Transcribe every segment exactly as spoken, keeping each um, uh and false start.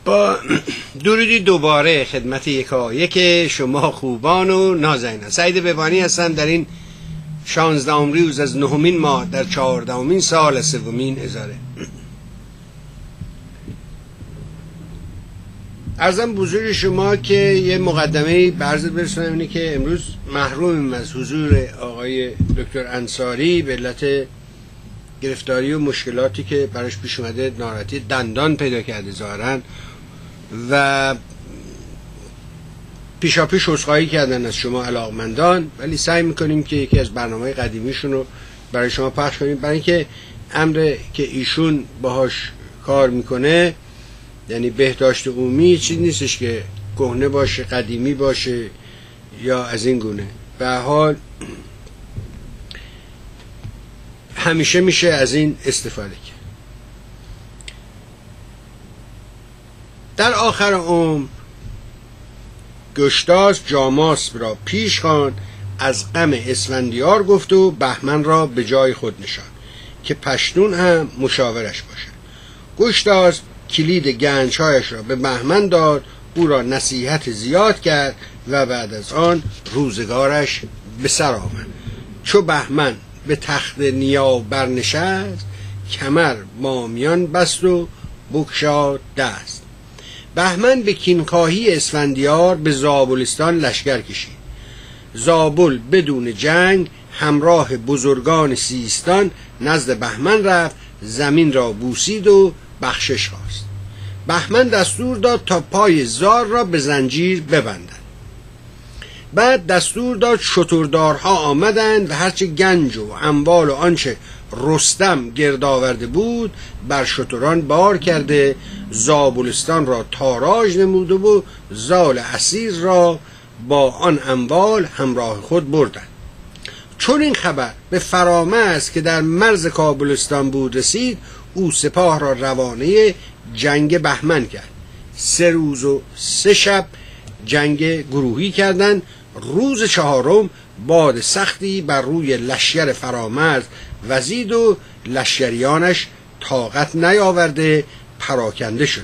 با درودی دوباره خدمت یکایک شما خوبان و نازنینان. سعید بهبانی هستم در این شانزدهم روز از نهمین ماه در چهاردهمین سال از سومین هزاره. عرضم بزرگ شما که یه مقدمه برزد برسونم اینه که امروز محرومیم از حضور آقای دکتر انصاری به علت گرفتاری و مشکلاتی که براش پیش اومده، ناراحتی دندان پیدا کرده ظاهراً و پیشا پیش عذرخواهی کردن از شما علاقمندان، ولی سعی میکنیم که یکی از برنامه قدیمیشون رو برای شما پخش کنیم، برای اینکه امر که ایشون باهاش کار میکنه یعنی بهداشت عمومی چیز نیستش که کهنه باشه، قدیمی باشه یا از این گونه. به هر حال همیشه میشه از این استفاده کرد. در آخر عمر گشتاس جاماس را پیش خواند، از غم اسفندیار گفت و بهمن را به جای خود نشاند که پشتون هم مشاورش باشد. گشتاس کلید گنجهایش را به بهمن داد، او را نصیحت زیاد کرد و بعد از آن روزگارش به سر آمد. چو بهمن به تخت نیا برنشست، کمر بامیان بست و بگشاد دست. بهمن به کینخواهی اسفندیار به زابلستان لشکر کشید. زابل بدون جنگ همراه بزرگان سیستان نزد بهمن رفت، زمین را بوسید و بخشش خواست. بهمن دستور داد تا پای زار را به زنجیر ببندند. بعد دستور داد شتردارها آمدند و هرچه گنج و اموال و آنچه رستم گرد آورده بود بر شتران بار کرده، زابلستان را تاراج نموده و زال اسیر را با آن اموال همراه خود بردند. چون این خبر به فرامرز که در مرز کابلستان بود رسید، او سپاه را روانه جنگ بهمن کرد. سه روز و سه شب جنگ گروهی کردند. روز چهارم باد سختی بر روی لشکر فرامرز وزید و لشکریانش طاقت نیاورده پراکنده شدند.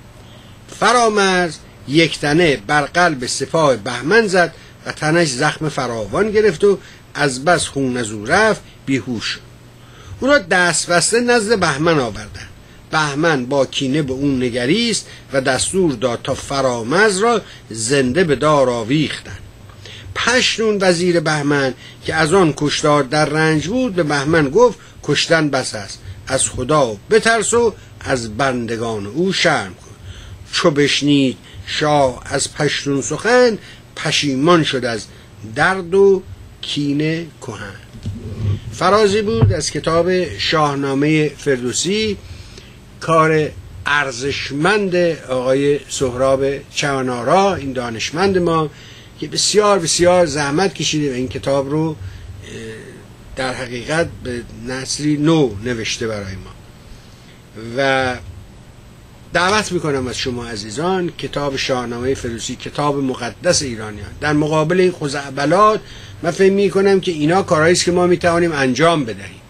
فرامرز یک تنه بر قلب سپاه بهمن زد و تنش زخم فراوان گرفت و از بس خون از او رفت بیهوش شد. او را دست بسته نزد بهمن آوردند. بهمن با کینه به اون نگریست و دستور داد تا فرامرز را زنده به دار آویختند. پشتون وزیر بهمن که از آن کشتار در رنج بود به بهمن گفت کشتن بس است، از خدا بترس و از بندگان او شرم کن. چو بشنید شاه از پشتون سخن، پشیمان شد از درد و کینه کهن. فرازی بود از کتاب شاهنامه فردوسی، کار ارزشمند آقای سهراب چمن‌آرا، این دانشمند ما که بسیار بسیار زحمت کشیده و این کتاب رو در حقیقت به نسلی نو نوشته برای ما. و دعوت میکنم از شما عزیزان، کتاب شاهنامه فردوسی کتاب مقدس ایرانیان، در مقابل این خزعبلات من فکر میکنم که اینا کارهایی است که ما میتوانیم انجام بدهیم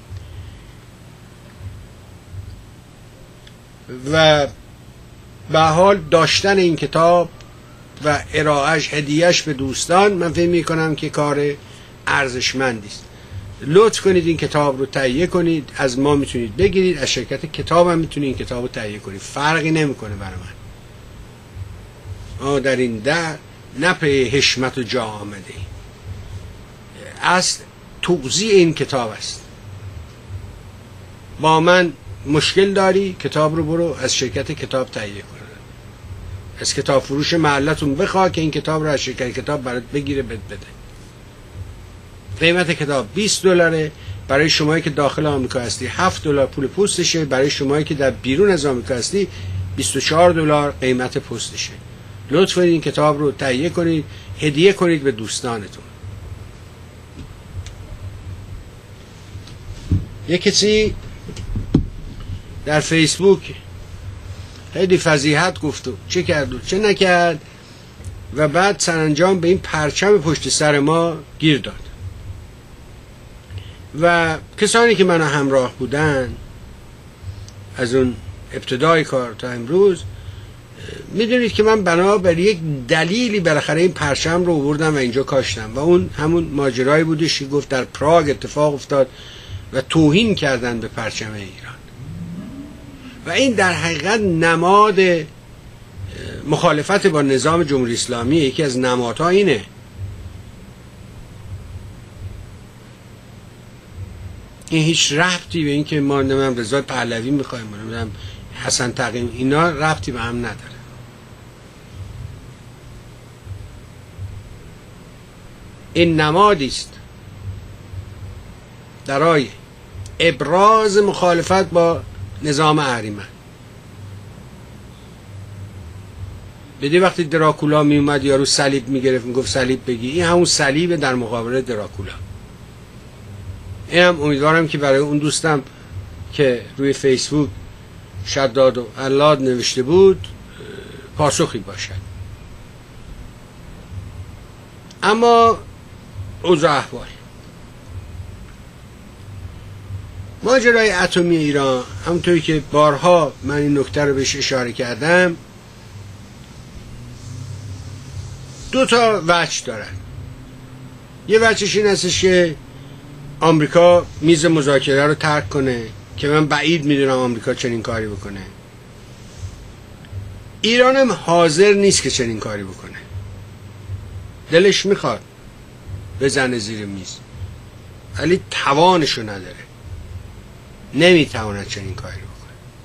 و به حال داشتن این کتاب و ارائهش هدیهش به دوستان من فکر میکنم که کار ارزشمندی است. لطف کنید این کتاب رو تهیه کنید، از ما میتونید بگیرید، از شرکت کتاب هم میتونید این کتاب رو تهیه کنید، فرقی نمیکنه برای من. ما در این در نه پی حشمت و جا آمده ایم، از توزیع این کتاب است. با من مشکل داری کتاب رو برو از شرکت کتاب تهیه کن، از کتاب فروش محلتون بخواه که این کتاب رو از شرکت کتاب برات بگیره بد بده. قیمت کتاب بیست دلاره، برای شمایی که داخل آمریکا هستی هفت دلار پول پستشه، برای شمایی که در بیرون از آمریکا هستی بیست و چهار دلار قیمت پستشه. لطفاً این کتاب رو تهیه کنید، هدیه کنید به دوستانتون. یک کسی در فیسبوک خیلی فضیحت گفت و چه کرد و چه نکرد و بعد سرانجام به این پرچم پشت سر ما گیر داد و کسانی که منو همراه بودن از اون ابتدای کار تا امروز میدونید که من بنابر یک دلیلی بالاخره این پرچم رو آوردم و اینجا کاشتم و اون همون ماجرایی بودش که گفت در پراگ اتفاق افتاد و توهین کردن به پرچم ایران و این در حقیقت نماد مخالفت با نظام جمهوری اسلامی. یکی از نمادها اینه. این هیچ ربطی به این که ما نمیدونم رضا پهلوی میخوایم نمیدونم حسن تقیم، اینا ربطی به هم نداره. این نمادی است برای ابراز مخالفت با نظام اهریمن. بدی وقتی دراکولا می اومد یارو صلیب میگرفت میگفت صلیب بگی، این همون صلیب در مقابل دراکولا. اینم امیدوارم که برای اون دوستم که روی فیسبوک شداد و علاد نوشته بود پاسخی باشد. اما اوضاع احوال ماجرای اتمی ایران، همونطوری که بارها من این نکته رو بهش اشاره کردم، دو تا وجه دارن. یه وجهش این هستش که آمریکا میز مذاکره رو ترک کنه که من بعید میدونم آمریکا چنین کاری بکنه. ایران هم حاضر نیست که چنین کاری بکنه. دلش میخواد بزنه زیر میز ولی توانشو نداره، نمیتواند چنین کاری بکنه.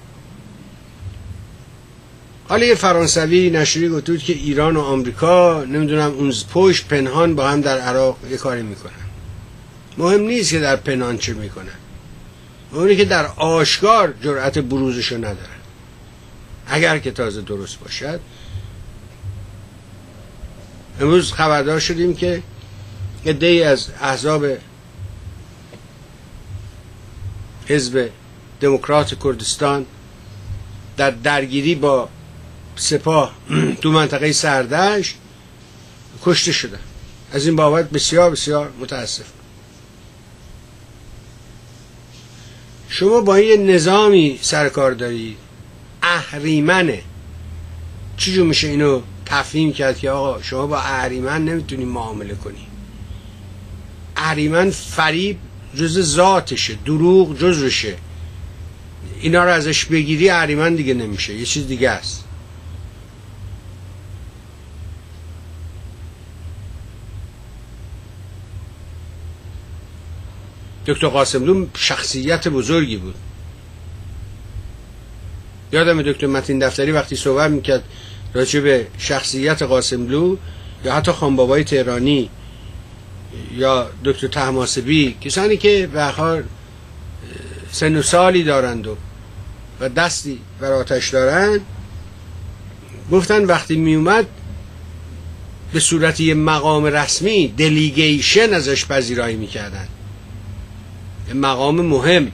حالا یه فرانسوی نشری گفت که ایران و آمریکا نمیدونم اون پشت پنهان با هم در عراق یه کاری میکنن. مهم نیست که در پنهان چه میکنن، اونی که در آشکار جرأت بروزشو ندارن. اگر که تازه درست باشد. امروز خبردار شدیم که عده‌ای از احزاب حزب دموکرات کردستان در درگیری با سپاه تو منطقه سردشت کشته شدن. از این بابت بسیار بسیار متاسف. شما با این نظامی سرکار دارید اهریمنه، چجور میشه اینو تفهیم کرد که آقا شما با اهریمن نمیتونی معامله کنی؟ اهریمن فریب جز ذاتشه، دروغ جزشه. اینا رو ازش بگیری اهریمن دیگه نمیشه، یه چیز دیگه است. دکتر قاسملو شخصیت بزرگی بود. یادم دکتر متین دفتری وقتی صحبت میکرد راجع به شخصیت قاسملو یا حتی خانبابای تهرانی یا دکتر طهماسبی، کسانی که به هر حال سن و سالی دارند و و دستی بر آتش دارند، گفتن وقتی میومد به صورت یه مقام رسمی دلیگیشن ازش پذیرایی میکردن، مقام مهم.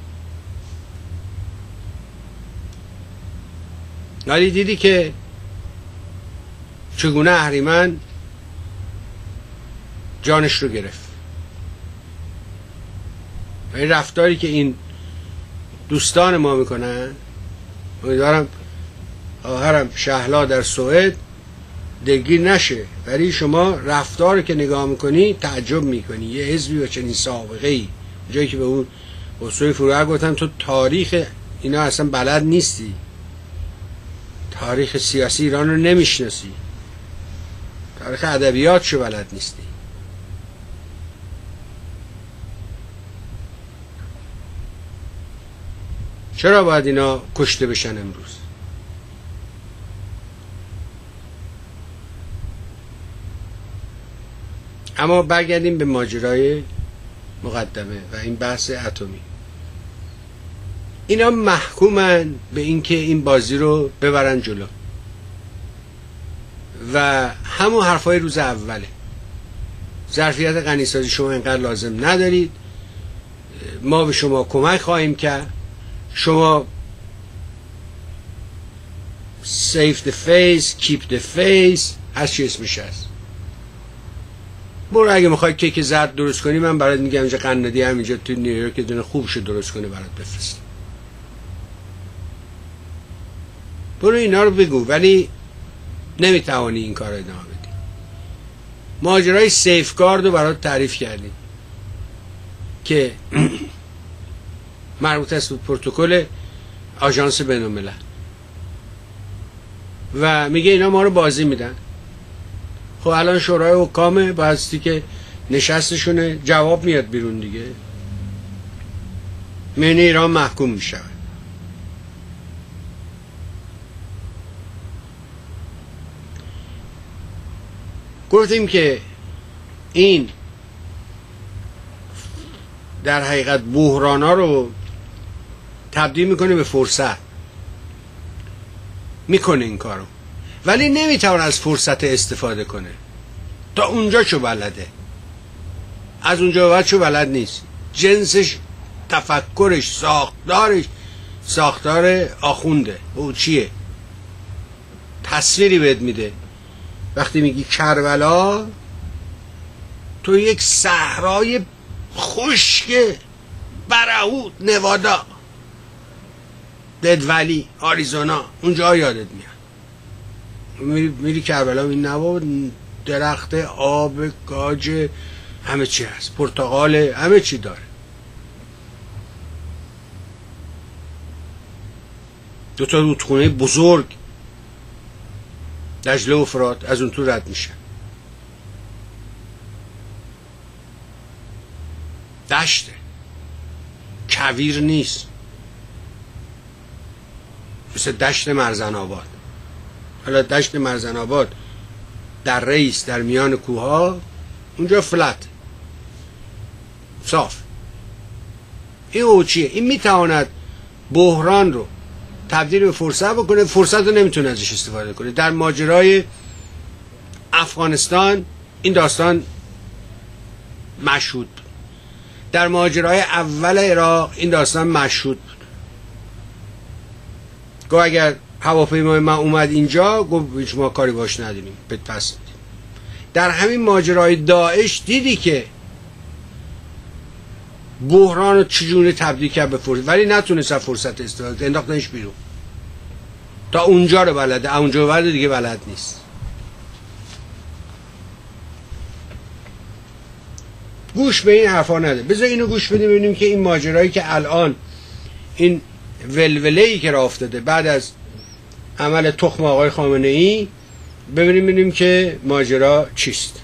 ولی دیدی که چگونه اهریمن جانش رو گرفت. و این رفتاری که این دوستان ما میکنن، امیدوارم خواهرم شهلا در سوئد دلگیر نشه، ولی شما رفتار که نگاه میکنی تعجب میکنی. یه حزبی با چنین سابقه ای، جایی که به اون خسروی فروغ گفتم تو تاریخ اینا اصلا بلد نیستی، تاریخ سیاسی ایران رو نمیشناسی، تاریخ ادبیاتشو بلد نیستی. چرا باید اینا کشته بشن امروز؟ اما برگردیم به ماجرای مقدمه و این بحث اتمی. اینا محکومن به اینکه این بازی رو ببرن جلو و همون حرفای روز اوله. ظرفیت غنیسازی شما اینقدر لازم ندارید، ما به شما کمک خواهیم کرد، شما save the face, keep the face، هر چی اسمش هست. برو اگه میخوای کیک زرد درست کنی، من برات میگم اینجا قنادی همینجا تو نیویورک دونه خوبشو درست کنه برات بفرست. برو اینا رو بگو، ولی نمیتوانی این کار ادامه بدی. ماجرای سیفگارد رو برات تعریف کردیم که مربوط است به پروتکل آژانس بین‌الملل و میگه اینا ما رو بازی میدن. خب الان شورای حکام بایستی که نشستشونه جواب میاد بیرون دیگه، معنی ایران محکوم میشه. گفتیم که این در حقیقت بحرانا رو تبدیل میکنه به فرصت، میکنه این کارو، ولی نمیتونه از فرصت استفاده کنه. تا اونجا چو بلده، از اونجا بعد چو بلد نیست. جنسش، تفکرش، ساختارش ساختار آخونده. او چیه؟ تصویری بهت میده. وقتی میگی کربلا، تو یک صحرای خشک برهوت، نوادا، ددولی، آریزونا، اونجا یادت میاد. میری, میری کربلا، این نوا درخت آب، گاج، همه چی هست، پرتقال، همه چی داره. دو تا رودخونه بزرگ، دجله و فرات، از اون تو رد میشن. دشته، کویر نیست، مثل دشت مرزن آباد. حالا دشت مرزن آباد در رئیس در میان کوها، اونجا فلت صاف. این او چیه؟ این میتواند بحران رو تبدیل به فرصت بکنه، فرصت رو نمیتونه ازش استفاده کنه. در ماجرای افغانستان این داستان مشهود بود. در ماجرای اول عراق این داستان مشهود بود. گفت اگر هواپیمای من اومد اینجا، گفت هیچ ما کاری باش نداریم، بهت پس میدیم. در همین ماجرای داعش دیدی که بحران رو چجوری تبدیل کرد به فرصت، ولی نتونست از فرصت استفاده کنه، انداختنش بیرون. تا اونجا رو بلده، اونجا بلده دیگه بلد نیست. گوش به این حرفا نده. بذار اینو گوش بدیم ببینیم که این ماجرایی که الان این ولوله‌ای که راه افتاده بعد از عمل تخم آقای خامنه‌ای، ببینیم ببینیم که ماجرا چیست.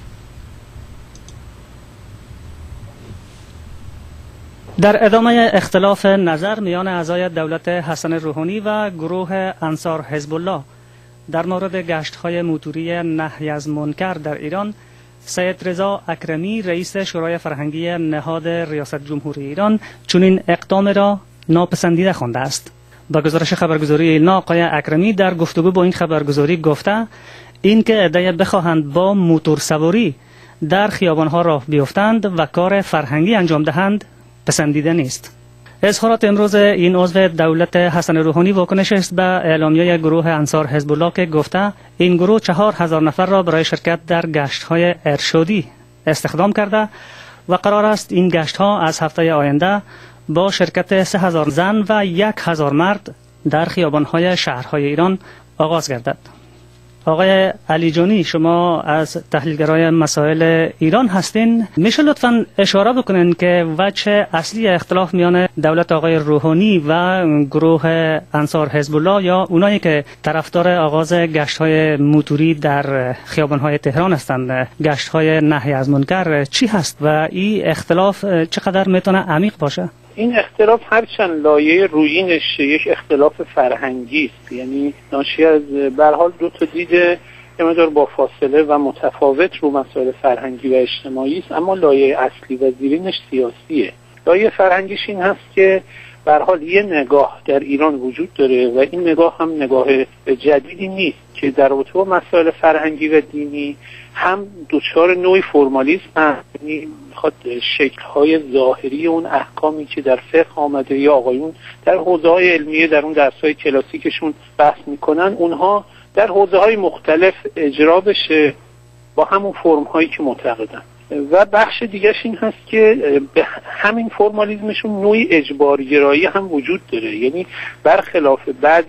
در ادامه اختلاف نظر میان اعضای دولت حسن روحانی و گروه انصار حزب الله در مورد گشت‌های موتوری نهی از منکر در ایران، سید رضا اکرمی رئیس شورای فرهنگی نهاد ریاست جمهوری ایران چنین اقدام را ناپسندیده خوانده است. با گزارش خبرگزاری ایلنا، آقای اکرمی در گفتگو با این خبرگزاری گفته اینکه عده بخواهند با موتور سواری در خیابان‌ها راه بیفتند و کار فرهنگی انجام دهند پسندیده نیست. اظهارات امروز این عضو دولت حسن روحانی واکنش است به اعلامیه گروه انصار حزب الله که گفته این گروه چهار هزار نفر را برای شرکت در گشت‌های ارشادی استخدام کرده و قرار است این گشت‌ها از هفته آینده با شرکت سه هزار زن و یک هزار مرد در خیابان‌های شهرهای ایران آغاز گردد. آقای علی جانی، شما از تحلیلگرای مسائل ایران هستین، میشه لطفاً اشاره بکنین که وجه اصلی اختلاف میان دولت آقای روحانی و گروه انصار حزب الله یا اونایی که طرفدار آغاز گشت‌های موتوری در خیابان‌های تهران هستند، گشت‌های نهی از منکر، چی هست و این اختلاف چقدر میتونه عمیق باشه؟ این اختلاف هرچند لایه رویینش یک اختلاف فرهنگی است، یعنی ناشی از به هر حال دو تا دید یه مقدار با فاصله و متفاوت رو مسائل فرهنگی و اجتماعی است، اما لایه اصلی و زیرینش سیاسیه. لایه فرهنگیش این هست که به هر حال یه نگاه در ایران وجود داره و این نگاه هم نگاه جدیدی نیست که در رابطه با مسائل فرهنگی و دینی هم دچار نوعی فرمالیسم هست، یعنی میخواد شکل‌های ظاهری اون احکامی که در فقه آمده یا آقایون در حوزه‌های علمیه در اون درس‌های کلاسیکشون بحث میکنن، اونها در حوزه‌های مختلف اجرا بشه با همون فرم‌هایی که معتقدن. و بخش دیگرش این هست که به همین فرمالیزمشون نوعی اجبارگرایی هم وجود داره، یعنی برخلاف بعضی از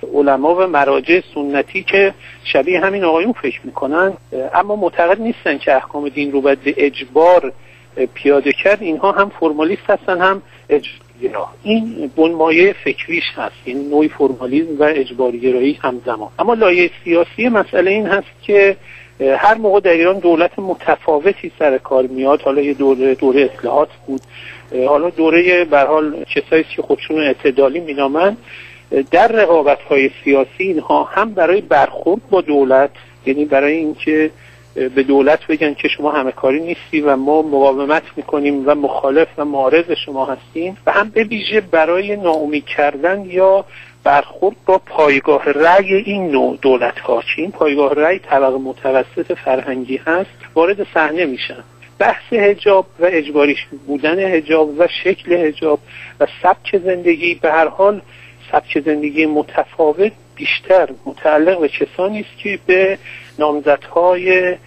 علما و مراجع سنتی که شبیه همین آقایون فکر میکنن، اما معتقد نیستن که احکام دین رو باید به اجبار پیاده کرد. اینها هم فرمالیست هستن هم اجبارگرا. این بنمایه فکریش هست، این نوعی فرمالیسم و اجبارگرایی همزمان. اما لایه سیاسی مسئله این هست که هر موقع در ایران دولت متفاوتی سر کار میاد، حالا یه دوره دوره اصلاحات بود، حالا دوره به هر حال کسایی که خودشون اعتدالی مینامن، در رقابت‌های سیاسی اینها هم برای برخورد با دولت، یعنی برای اینکه به دولت بگن که شما همه کاری نیستی و ما مقاومت میکنیم و مخالف و معارض شما هستیم، و هم به ویژه برای ناامید کردن یا برخورد با پایگاه رأی این نوع دولت‌ها، که این پایگاه رأی طبقه متوسط فرهنگی هست، وارد صحنه میشن. بحث حجاب و اجباری بودن حجاب و شکل حجاب و سبک زندگی، به هر حال سبک زندگی متفاوت بیشتر متعلق به کسانی است که به نامزدهای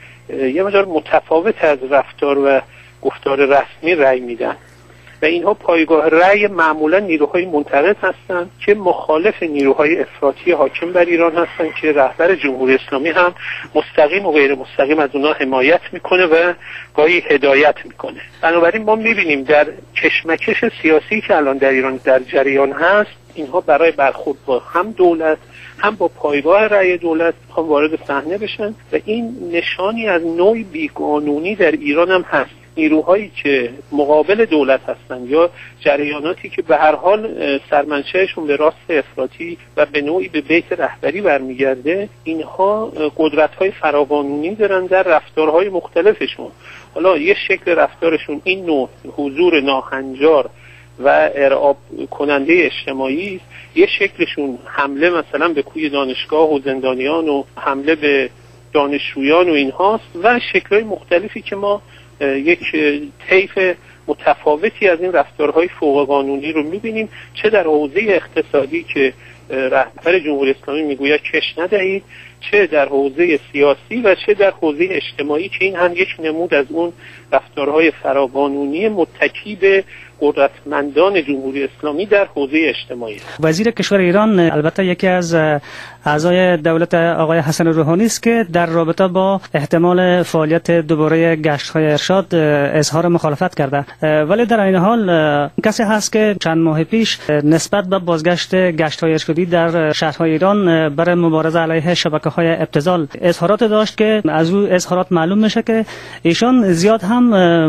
یه مقدار متفاوت از رفتار و گفتار رسمی رأی میدن و اینها پایگاه رأی معمولا نیروهای منتقد هستند که مخالف نیروهای افراطی حاکم بر ایران هستند که رهبر جمهوری اسلامی هم مستقیم و غیر مستقیم از اونها حمایت میکنه و گاهی هدایت میکنه. بنابراین ما میبینیم در کشمکش سیاسی که الان در ایران در جریان هست، اینها برای برخورد با هم دولت هم با پایگاه رأی دولت میخوان وارد صحنه بشن و این نشانی از نوع بیقانونی در ایران هم هست. نیروهایی که مقابل دولت هستند یا جریاناتی که به هر حال سرمنشأشون به راست افراطی و به نوعی به بیت رهبری برمیگرده، اینها قدرت‌های فراقانونی دارن در رفتارهای مختلفشون. حالا یه شکل رفتارشون این نوع حضور ناهنجار و ارعاب کننده اجتماعی است، یه شکلشون حمله مثلا به کوی دانشگاه و زندانیان و حمله به دانشجویان و اینهاست، و شکل‌های مختلفی که ما یک طیف متفاوتی از این رفتارهای فوق قانونی رو می‌بینیم، چه در حوزه اقتصادی که رهبر جمهوری اسلامی میگوید کش ندهید، چه در حوزه سیاسی و چه در حوزه اجتماعی که این هم یک نمود از اون رفتارهای فراقانونی متکی به قدرتمندان جمهوری اسلامی در حوزه اجتماعی. وزیر کشور ایران البته یکی از اعضای دولت آقای حسن روحانی است که در رابطه با احتمال فعالیت دوباره گشت‌های ارشاد اظهار مخالفت کرده، ولی در این حال کسی هست که چند ماه پیش نسبت به بازگشت گشت‌های ارشادی در شهرهای ایران برای مبارزه علیه شبکه‌های ابتذال اظهارات داشت که از او اظهارات معلوم میشه که ایشان زیاد هم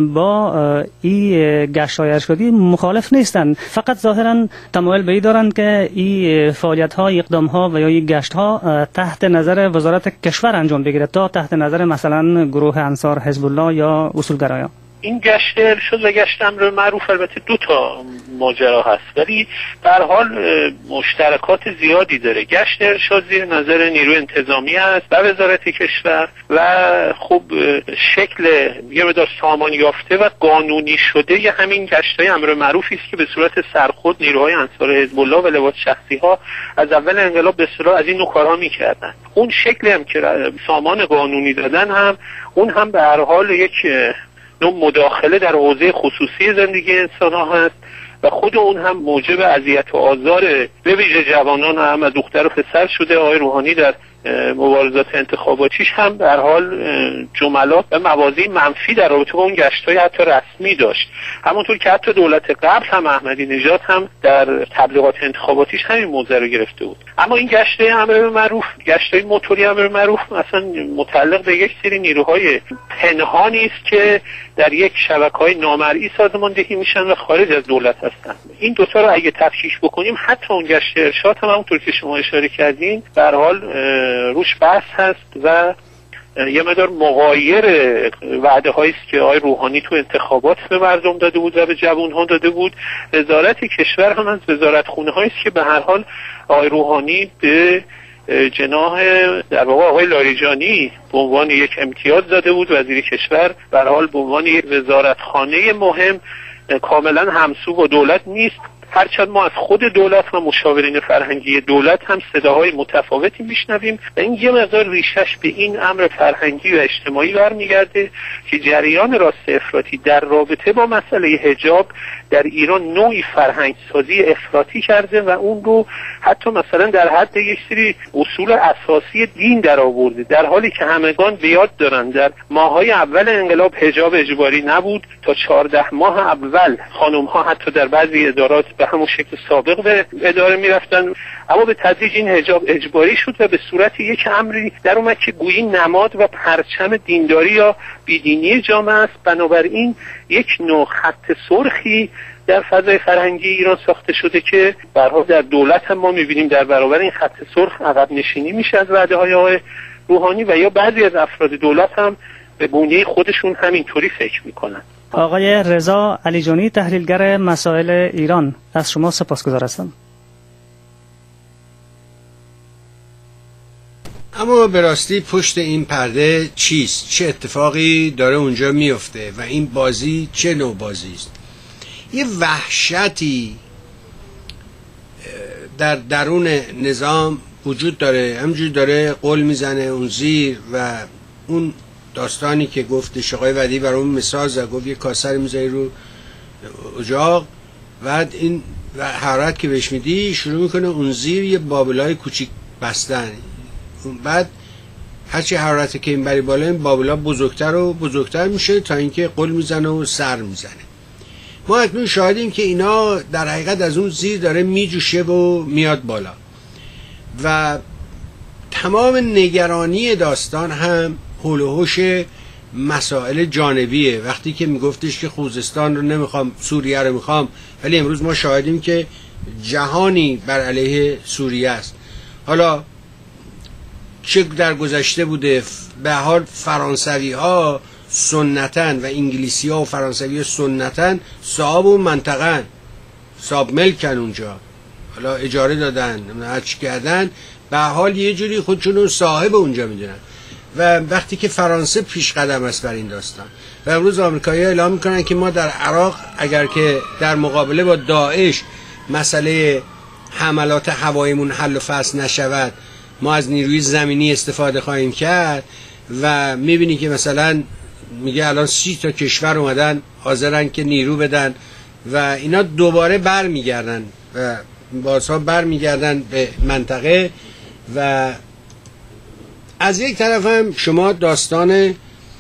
با این گشت‌های ارشادی مخالف نیستند، فقط ظاهرا تمایل به این دارند که این فعالیت‌ها، اقدام‌ها و یا این گشت‌ها تحت نظر وزارت کشور انجام بگیرد تا تحت نظر مثلا گروه انصار حزب الله یا اصولگرایان. این گشت ارشاد و گشت امر معروف البته دو تا ماجرا هست، ولی به هر حال مشترکات زیادی داره. گشت ارشاد زیر نظر نیروی انتظامی است و وزارت کشور و خب شکل یه مقدار سامان یافته و قانونی شده ی همین گشت‌های امر معروفی است که به صورت سرخود نیروهای انصار حزب الله و لواط شخصی‌ها از اول انقلاب به اصطلاح از این نوع کارها می‌کردن. اون شکلی هم که سامان قانونی دادن هم اون هم به هر حال یک نوع مداخله در حوزه خصوصی زندگی انسان ها هست و خود اون هم موجب اذیت و آزار به ویژه جوانان هم از دختر و پسر شده. آقای روحانی در مبارزات انتخاباتیش هم در حال جملات و موازی منفی در رابطه با اون گشت‌های حتی رسمی داشت، همونطور که حتی دولت قبل هم احمدی نژاد هم در تبلیغات انتخاباتیش همین موضوع رو گرفته بود. اما این گشت‌های امر معروف، گشت‌های موتوری امر معروف مثلا متعلق به یک سری نیروهای پنهانی است که در یک شبکه‌های نامرئی سازماندهی میشن و خارج از دولت هستن. این دو تا رو اگه تفکیک بکنیم، حتی اون گشت ارشاد هم همونطور که شما اشاره کردین به هر حال روش بحث هست و یه مقدار مغایر وعده هایی است که آقای روحانی تو انتخابات به مردم داده بود و به جوان‌ها داده بود. وزارت کشور هم از وزارت خونه هایی است که به هر حال آقای روحانی به جناح در واقع آقای لاریجانی به عنوان یک امتیاز داده بود. وزیر کشور به هر حال به عنوان یک وزارت خانه مهم کاملا همسو با دولت نیست، هرچند ما از خود دولت و مشاورین فرهنگی دولت هم صداهای متفاوتی میشنویم و این یه مقدار ریشش به این امر فرهنگی و اجتماعی برمیگرده که جریان راست افراطی در رابطه با مسئله حجاب در ایران نوعی فرهنگ سازی افراطی کرده و اون رو حتی مثلا در حد یک سری اصول اساسی دین در آورده، در حالی که همگان به یاد دارن در ماهای اول انقلاب حجاب اجباری نبود. تا چهارده ماه اول خانم ها حتی در بعضی ادارات به همون شکل سابق به اداره میرفتن، اما به تدریج این حجاب اجباری شد و به صورت یک امری در اومد که گویی نماد و پرچم دینداری یا بیدینی جامعه است. بنابراین یک نوع خط سرخی در فضای فرهنگی ایران ساخته شده که به هر حال در دولت هم ما می‌بینیم در برابر این خط سرخ عقب نشینی میشه از وعده‌های آقای روحانی و یا بعضی از افراد دولت هم به بنیه خودشون همینطوری فکر میکنن. آقای رضا علیجانی، تحلیلگر مسائل ایران، از شما سپاسگزار هستم. اما به راستی پشت این پرده چیست؟ چه اتفاقی داره اونجا میفته و این بازی چه نوع بازی است؟ یه وحشتی در درون نظام وجود داره، همجوری داره قول میزنه اون زیر و اون داستانی که گفت شقای ودی برای اون مثال زد، گفت یه کاسر میذاری رو اجاق و این حرارت که بهش میدی شروع میکنه اون زیر یه بابلای کوچیک بستن، بعد هرچی حرارت که این بری بالا این بابلا بزرگتر و بزرگتر میشه تا اینکه قل میزنه و سر میزنه. ما اکنون شاهدیم که اینا در حقیقت از اون زیر داره میجوشه و میاد بالا و تمام نگرانی داستان هم حول و حوش مسائل جانبیه. وقتی که میگفتش که خوزستان رو نمیخوام، سوریه رو میخوام، ولی امروز ما شاهدیم که جهانی بر علیه سوریه است. حالا چه در گذشته بوده، به حال فرانسوی ها سنتن و انگلیسی ها و فرانسوی ها سنتن صاحب اون منطقه، صاحب ملکن اونجا، حالا اجاره دادن هرچی کردن، به حال یه جوری خودشون صاحب اونجا میدونن و وقتی که فرانسه پیش قدم است بر این داستان و امروز آمریکایی‌ها اعلام میکنن که ما در عراق اگر که در مقابله با داعش مسئله حملات هواییمون حل و فصل نشود ما از نیروی زمینی استفاده خواهیم کرد و میبینی که مثلا میگه الان سی تا کشور اومدن حاضرن که نیرو بدن و اینا دوباره بر میگردن و بازها بر میگردن به منطقه و از یک طرف هم شما داستان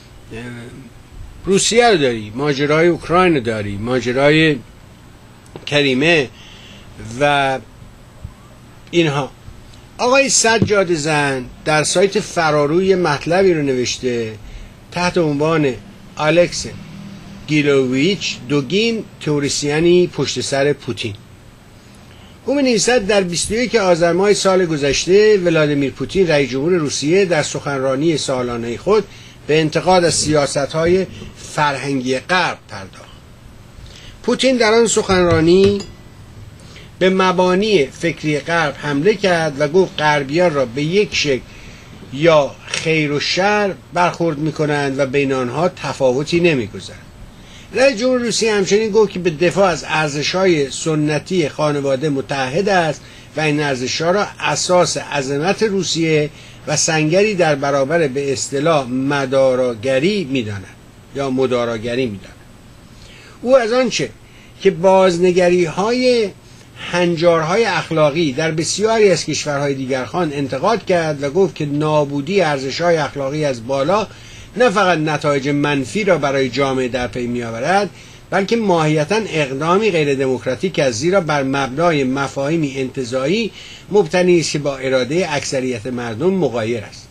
روسیه رو داری، ماجرای اوکراین رو داری، ماجرای کریمه و اینها. آقای سجاد زن در سایت فراروی مطلبی رو نوشته تحت عنوان الکس گیلوویچ دوگین تئوریسینی پشت سر پوتین. او می‌نویسد در بیست و یک آذر ماه سال گذشته ولادیمیر پوتین رئیس جمهور روسیه در سخنرانی سالانه خود به انتقاد از سیاست‌های فرهنگی غرب پرداخت. پوتین در آن سخنرانی به مبانی فکری غرب حمله کرد و گفت غربیان را به یک شکل یا خیر و شر برخورد می‌کنند و بین آنها تفاوتی نمی‌گذارد. رئیس جمهور روسیه همچنین گفت که به دفاع از ارزش‌های سنتی خانواده متحد است و این ارزش‌ها را اساس عظمت روسیه و سنگری در برابر به اصطلاح مداراگری می‌داند یا مداراگری می‌داند. او از آنچه که بازنگری‌های هنجارهای اخلاقی در بسیاری از کشورهای دیگر خان انتقاد کرد و گفت که نابودی ارزش‌های اخلاقی از بالا نه فقط نتایج منفی را برای جامعه در پی می‌آورد بلکه ماهیتاً اقدامی غیر دموکراتیک است، زیرا بر مبنای مفاهیمی انتزاعی مبتنی است که با اراده اکثریت مردم مغایر است.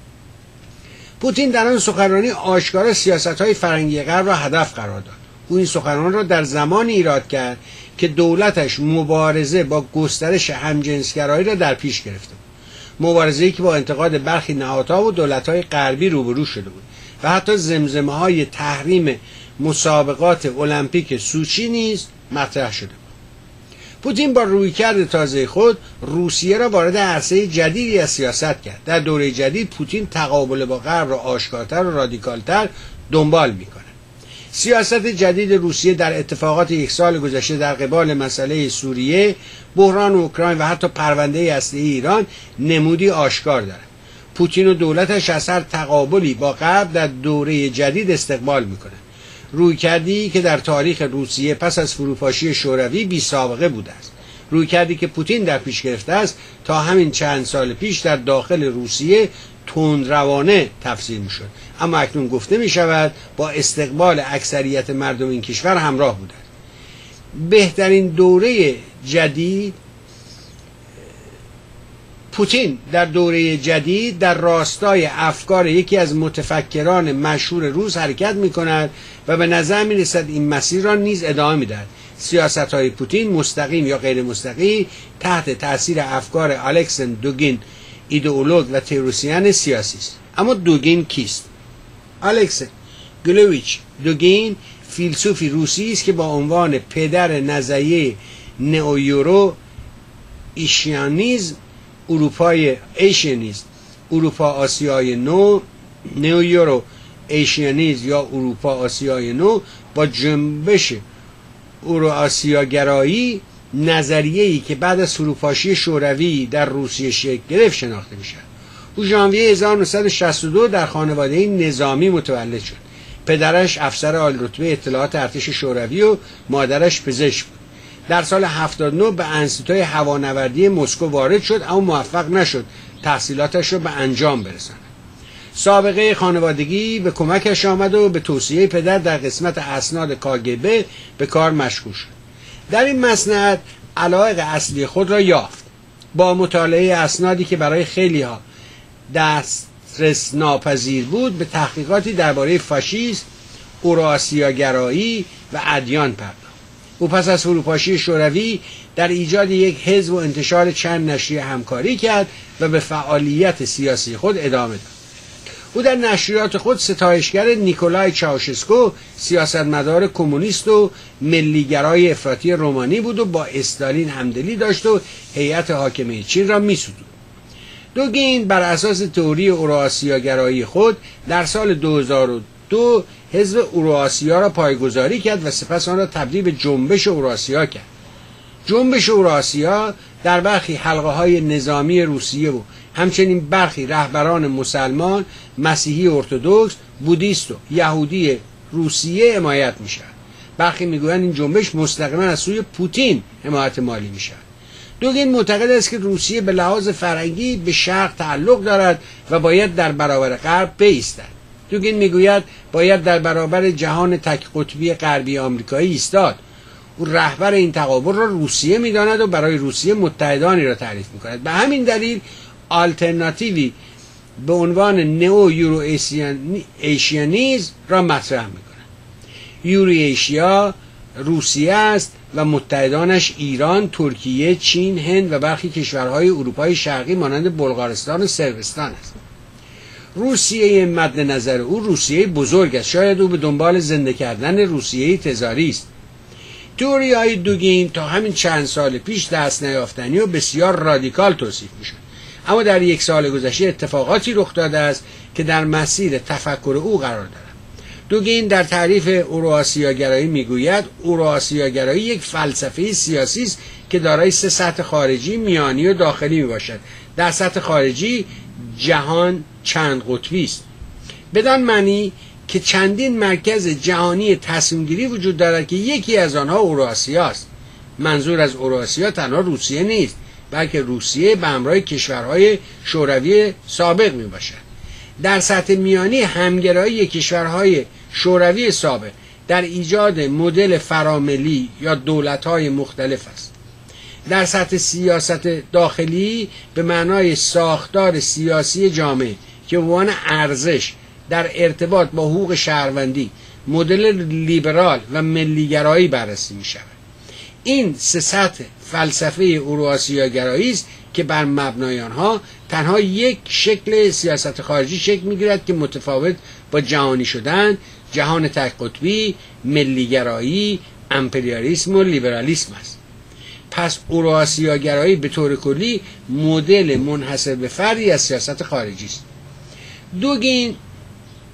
پوتین در آن سخنرانی آشکارا سیاست‌های فرهنگی غرب را هدف قرار داد. او این سخنران را در زمانی ایراد کرد که دولتش مبارزه با گسترش همجنسگرایی را در پیش گرفته بود، مبارزه‌ای که با انتقاد برخی نهادها و دولت‌های غربی روبرو شده بود و حتی زمزمه‌های تحریم مسابقات المپیک سوچی نیز مطرح شده بود. پوتین با رویکرد تازه خود روسیه را وارد عرصه جدیدی از سیاست کرد. در دوره جدید پوتین تقابل با غرب را آشکارتر و رادیکالتر دنبال می‌کند. سیاست جدید روسیه در اتفاقات یک سال گذشته در قبال مسئله سوریه، بحران اوکراین و حتی پرونده هسته‌ای ایران نمودی آشکار دارد. پوتین و دولتش از هر تقابلی با غرب در دوره جدید استقبال میکنند. رویکردی که در تاریخ روسیه پس از فروپاشی شوروی بی سابقه بوده است. رویکردی که پوتین در پیش گرفته است تا همین چند سال پیش در داخل روسیه تندروانه تفسیر میشد، اما اکنون گفته می شود با استقبال اکثریت مردم این کشور همراه بوده. بهترین دوره جدید پوتین در دوره جدید در راستای افکار یکی از متفکران مشهور روس حرکت می کند و به نظر می رسد این مسیر را نیز ادامه می دهد. سیاست های پوتین مستقیم یا غیر مستقیم تحت تاثیر افکار الکساندر دوگین، ایدئولوگ و تئوریسین سیاسی است. اما دوگین کیست؟ الکساندر گلویچ دوگین فیلسوفی روسی است که با عنوان پدر نظریه نئویورو ایشیانیزم اروپای ایشیانیزم اروپا آسیای نو، نئویورو ایشیانیزم یا اروپا آسیای نو با جنبش اورو آسیاگرایی، نظریه‌ای که بعد از فروپاشی شوروی در روسیه شکل گرفت شناخته می‌شود. او ژانویه هزار و نهصد و شصت و دو در خانواده نظامی متولد شد. پدرش افسر عالی‌رتبه اطلاعات ارتش شوروی و مادرش پزشک بود. در سال هفتاد و نه به انستیتوی هوانوردی مسکو وارد شد، اما موفق نشد تحصیلاتش را به انجام برساند. سابقه خانوادگی به کمکش آمد و به توصیه پدر در قسمت اسناد کاگبه به کار مشغول شد. در این مسند علایق اصلی خود را یافت. با مطالعه اسنادی که برای خیلی‌ها دسترس ناپذیر بود، به تحقیقاتی درباره فاشیسم، اوراسیاگرایی و ادیان پرداخت. او پس از فروپاشی شوروی در ایجاد یک حزب و انتشار چند نشریه همکاری کرد و به فعالیت سیاسی خود ادامه داد. او در نشریات خود ستایشگر نیکولای چاوشسکو، سیاستمدار کمونیست و ملیگرای افراطی رومانی بود و با استالین همدلی داشت و هیئت حاکمه چین را می‌ستود. دوگین بر اساس تئوری اوراسیاگرایی خود در سال دو هزار و دو حزب اوراسیا را پایگذاری کرد و سپس آن را تبدیل به جنبش اوراسیا کرد. جنبش اوراسیا در برخی حلقه‌های نظامی روسیه و همچنین برخی رهبران مسلمان، مسیحی ارتدوکس، بودیست و یهودی روسیه حمایت می‌شود. برخی میگویند این جنبش مستقیما از سوی پوتین حمایت مالی می‌شود. دوگین معتقد است که روسیه به لحاظ فرهنگی به شرق تعلق دارد و باید در برابر غرب بایستد. دوگین میگوید باید در برابر جهان تک قطبی غربی آمریکایی ایستاد. او رهبر این تقابل را روسیه میداند و برای روسیه متحدانی را تعریف میکند. به همین دلیل آلترناتیوی به عنوان نئو یورو ایشیانیزم را مطرح میکند. یورو ایشیا روسیه است و متحدانش ایران، ترکیه، چین، هند و برخی کشورهای اروپای شرقی مانند بلغارستان و صربستان است. روسیه مد نظر او روسیه بزرگ است. شاید او به دنبال زنده کردن روسیه تزاری است. تئوری های دوگین تا همین چند سال پیش دست نیافتنی و بسیار رادیکال توصیف میشد، اما در یک سال گذشته اتفاقاتی رخ داده است که در مسیر تفکر او قرار دارد. دوگین در تعریف اوراسیاگرایی میگوید اوراسیاگرایی یک فلسفه سیاسی است که دارای سه سطح خارجی، میانی و داخلی میباشد. در سطح خارجی جهان چند قطبی است، بدان معنی که چندین مرکز جهانی تصمیم گیری وجود دارد که یکی از آنها اوراسیا است. منظور از اوراسیا تنها روسیه نیست، بلکه روسیه به همراه کشورهای شوروی سابق می باشد. در سطح میانی همگرایی کشورهای شوروی سابق در ایجاد مدل فراملی یا دولت‌های مختلف است. در سطح سیاست داخلی به معنای ساختار سیاسی جامعه که به عنوان ارزش در ارتباط با حقوق شهروندی، مدل لیبرال و ملیگرایی بررسی می شود. این سه سطح فلسفه اوراسیاگرایی است که بر مبنای آنها تنها یک شکل سیاست خارجی شکل می گیرد که متفاوت با جهانی شدن، جهان تک قطبی، ملیگرایی، امپریالیسم و لیبرالیسم است. پس اوراسیاگرایی به طور کلی مدل منحصر به فردی از سیاست خارجی است. دوگین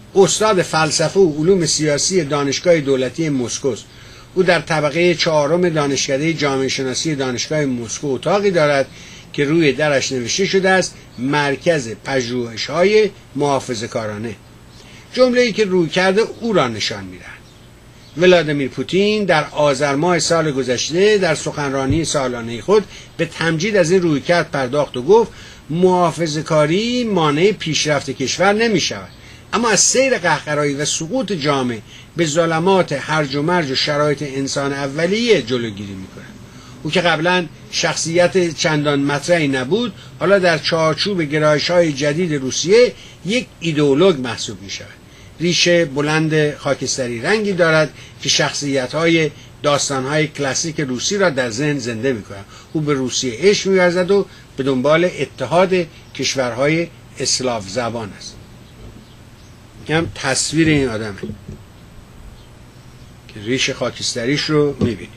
استاد فلسفه و علوم سیاسی دانشگاه دولتی مسکو است. او در طبقه چهارم دانشکده جامعه شناسی دانشگاه مسکو اتاقی دارد که روی درش نوشته شده است مرکز پژوهش‌های محافظه‌کارانه. جمله‌ای که روی کرده او را نشان می‌دهد. ولادیمیر پوتین در آذر ماه سال گذشته در سخنرانی سالانه خود به تمجید از این رویکرد پرداخت و گفت محافظه‌کاری مانع پیشرفت کشور نمی‌شود، اما از سیر قهقرایی و سقوط جامعه به ظلمات هرج و مرج و شرایط انسان اولیه جلوگیری می‌کند. او که قبلا شخصیت چندان مطرحی نبود، حالا در چارچوب گرایش‌های جدید روسیه یک ایدئولوگ محسوب می‌شود. ریشه بلند خاکستری رنگی دارد که شخصیت‌های داستان‌های کلاسیک روسی را در ذهن زنده می‌کند. او به روسیه عشق می‌ورزد و به دنبال اتحاد کشورهای اسلاو زبان است. هم تصویر این آدمه که ریشه خاکستریش رو می‌بینید.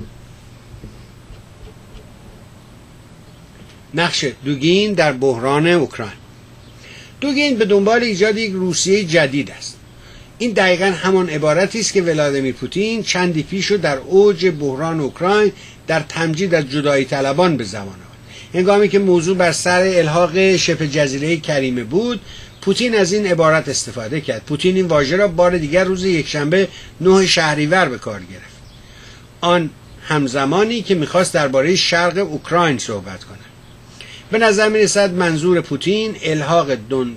نقش دوگین در بحران اوکراین. دوگین به دنبال ایجاد یک روسیه جدید است. این دقیقاً همان عبارتی است که ولادیمیر پوتین چندی پیش رو در اوج بحران اوکراین در تمجید از جدایی طلبان به زبان آورد. هنگامی که موضوع بر سر الحاق شبه جزیره کریمه بود، پوتین از این عبارت استفاده کرد. پوتین این واژه را بار دیگر روز یکشنبه نه شهریور به کار گرفت. آن همزمانی که می‌خواست درباره شرق اوکراین صحبت کند. به نظر می‌رسد منظور پوتین الحاق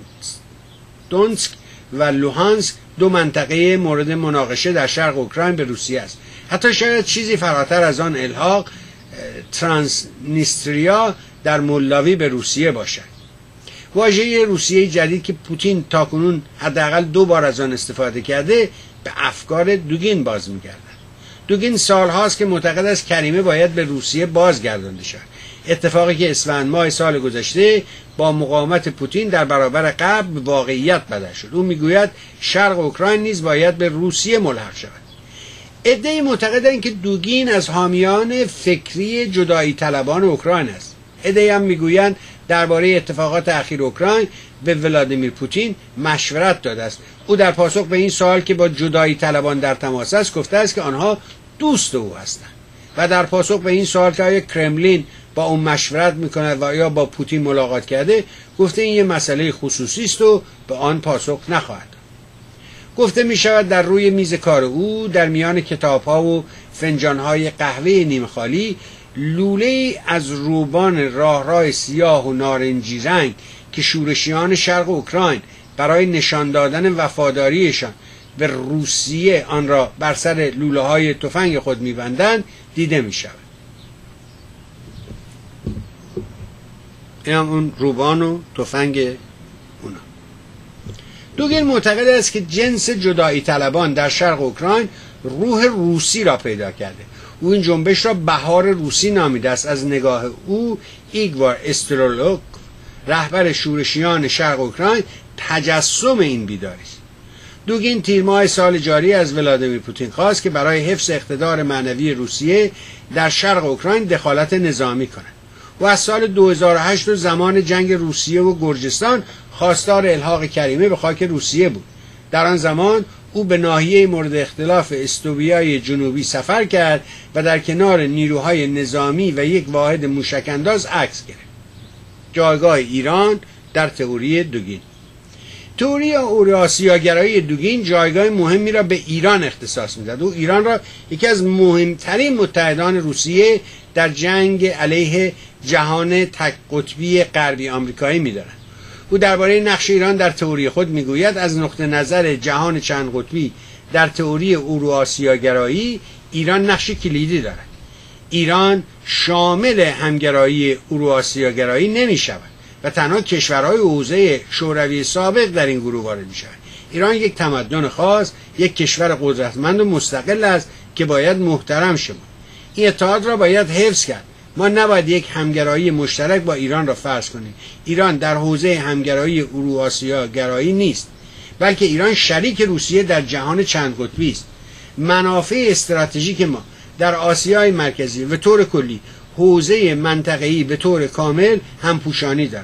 دونتسک و لوهانسک، دو منطقه مورد مناقشه در شرق اوکراین، به روسیه است. حتی شاید چیزی فراتر از آن الحاق ترانسنیستریا در مولداوی به روسیه باشد. واژه روسیه جدید که پوتین تاکنون حداقل دو بار از آن استفاده کرده به افکار دوگین باز می‌گردد. دوگین سالهاست که معتقد است کریمه باید به روسیه بازگردانده شود. اتفاقی که اسفند ماه سال گذشته با مقاومت پوتین در برابر غرب به واقعیت بدل شد. او میگوید شرق اوکراین نیز باید به روسیه ملحق شود. عده‌ای معتقدند که دوگین از حامیان فکری جدایی طلبان اوکراین است. عده‌ای هم میگویند درباره اتفاقات اخیر اوکراین به ولادیمیر پوتین مشورت داده است. او در پاسخ به این سوال که با جدایی طلبان در تماس است گفته است که آنها دوست او هستند. و در پاسخ به این سوال که آیا کرملین با اون مشورت میکند و یا با پوتین ملاقات کرده، گفته این یه مسئله خصوصی است و به آن پاسخ نخواهد. گفته می شود در روی میز کار او در میان کتاب‌ها و فنجان‌های قهوه نیمه خالی لوله از روبان راهرو سیاه و نارنجی رنگ که شورشیان شرق اوکراین برای نشان دادن وفاداریشان به روسیه آن را بر سر لوله‌های تفنگ خود می‌بندند دیده می‌شود. این هم اون روبان و تفنگ اونا. دوگین معتقد است که جنس جدایی طلبان در شرق اوکراین روح روسی را پیدا کرده. او این جنبش را بهار روسی نامیده است. از نگاه او ایگوار استرولوک، رهبر شورشیان شرق اوکراین، تجسم این بیداری است. دوگین تیر ماه سال جاری از ولادیمیر پوتین خواست که برای حفظ اقتدار معنوی روسیه در شرق اوکراین دخالت نظامی کند. و از سال دو هزار و هشت و زمان جنگ روسیه و گرجستان خواستار الحاق کریمه به خاک روسیه بود. در آن زمان او به ناحیه مورد اختلاف استوبیای جنوبی سفر کرد و در کنار نیروهای نظامی و یک واحد موشک‌انداز عکس گرفت. جایگاه ایران در تئوری دوگین. تئوری اوراسیاگرایی دوگین جایگاه مهمی را به ایران اختصاص می‌دهد. او ایران را یکی از مهمترین متحدان روسیه در جنگ علیه جهان تک قطبی غربی آمریکایی می‌داند. او درباره نقش ایران در تئوری خود میگوید از نقطه نظر جهان چند قطبی در تئوری اوراسیاگرایی ایران نقش کلیدی دارد. ایران شامل همگرایی اوراسیاگرایی نمی شود و تنها کشورهای حوزه شوروی سابق در این گروه وارد می شود. ایران یک تمدن خاص، یک کشور قدرتمند و مستقل است که باید محترم شود. این اتحاد را باید حفظ کرد. ما نباید یک همگرایی مشترک با ایران را فرض کنیم. ایران در حوزه همگرایی اوراسیاگرایی نیست، بلکه ایران شریک روسیه در جهان چند قطبی است. منافع استراتژیک ما در آسیای مرکزی و طور کلی حوزه منطقه‌ای به طور کامل همپوشانی دارد.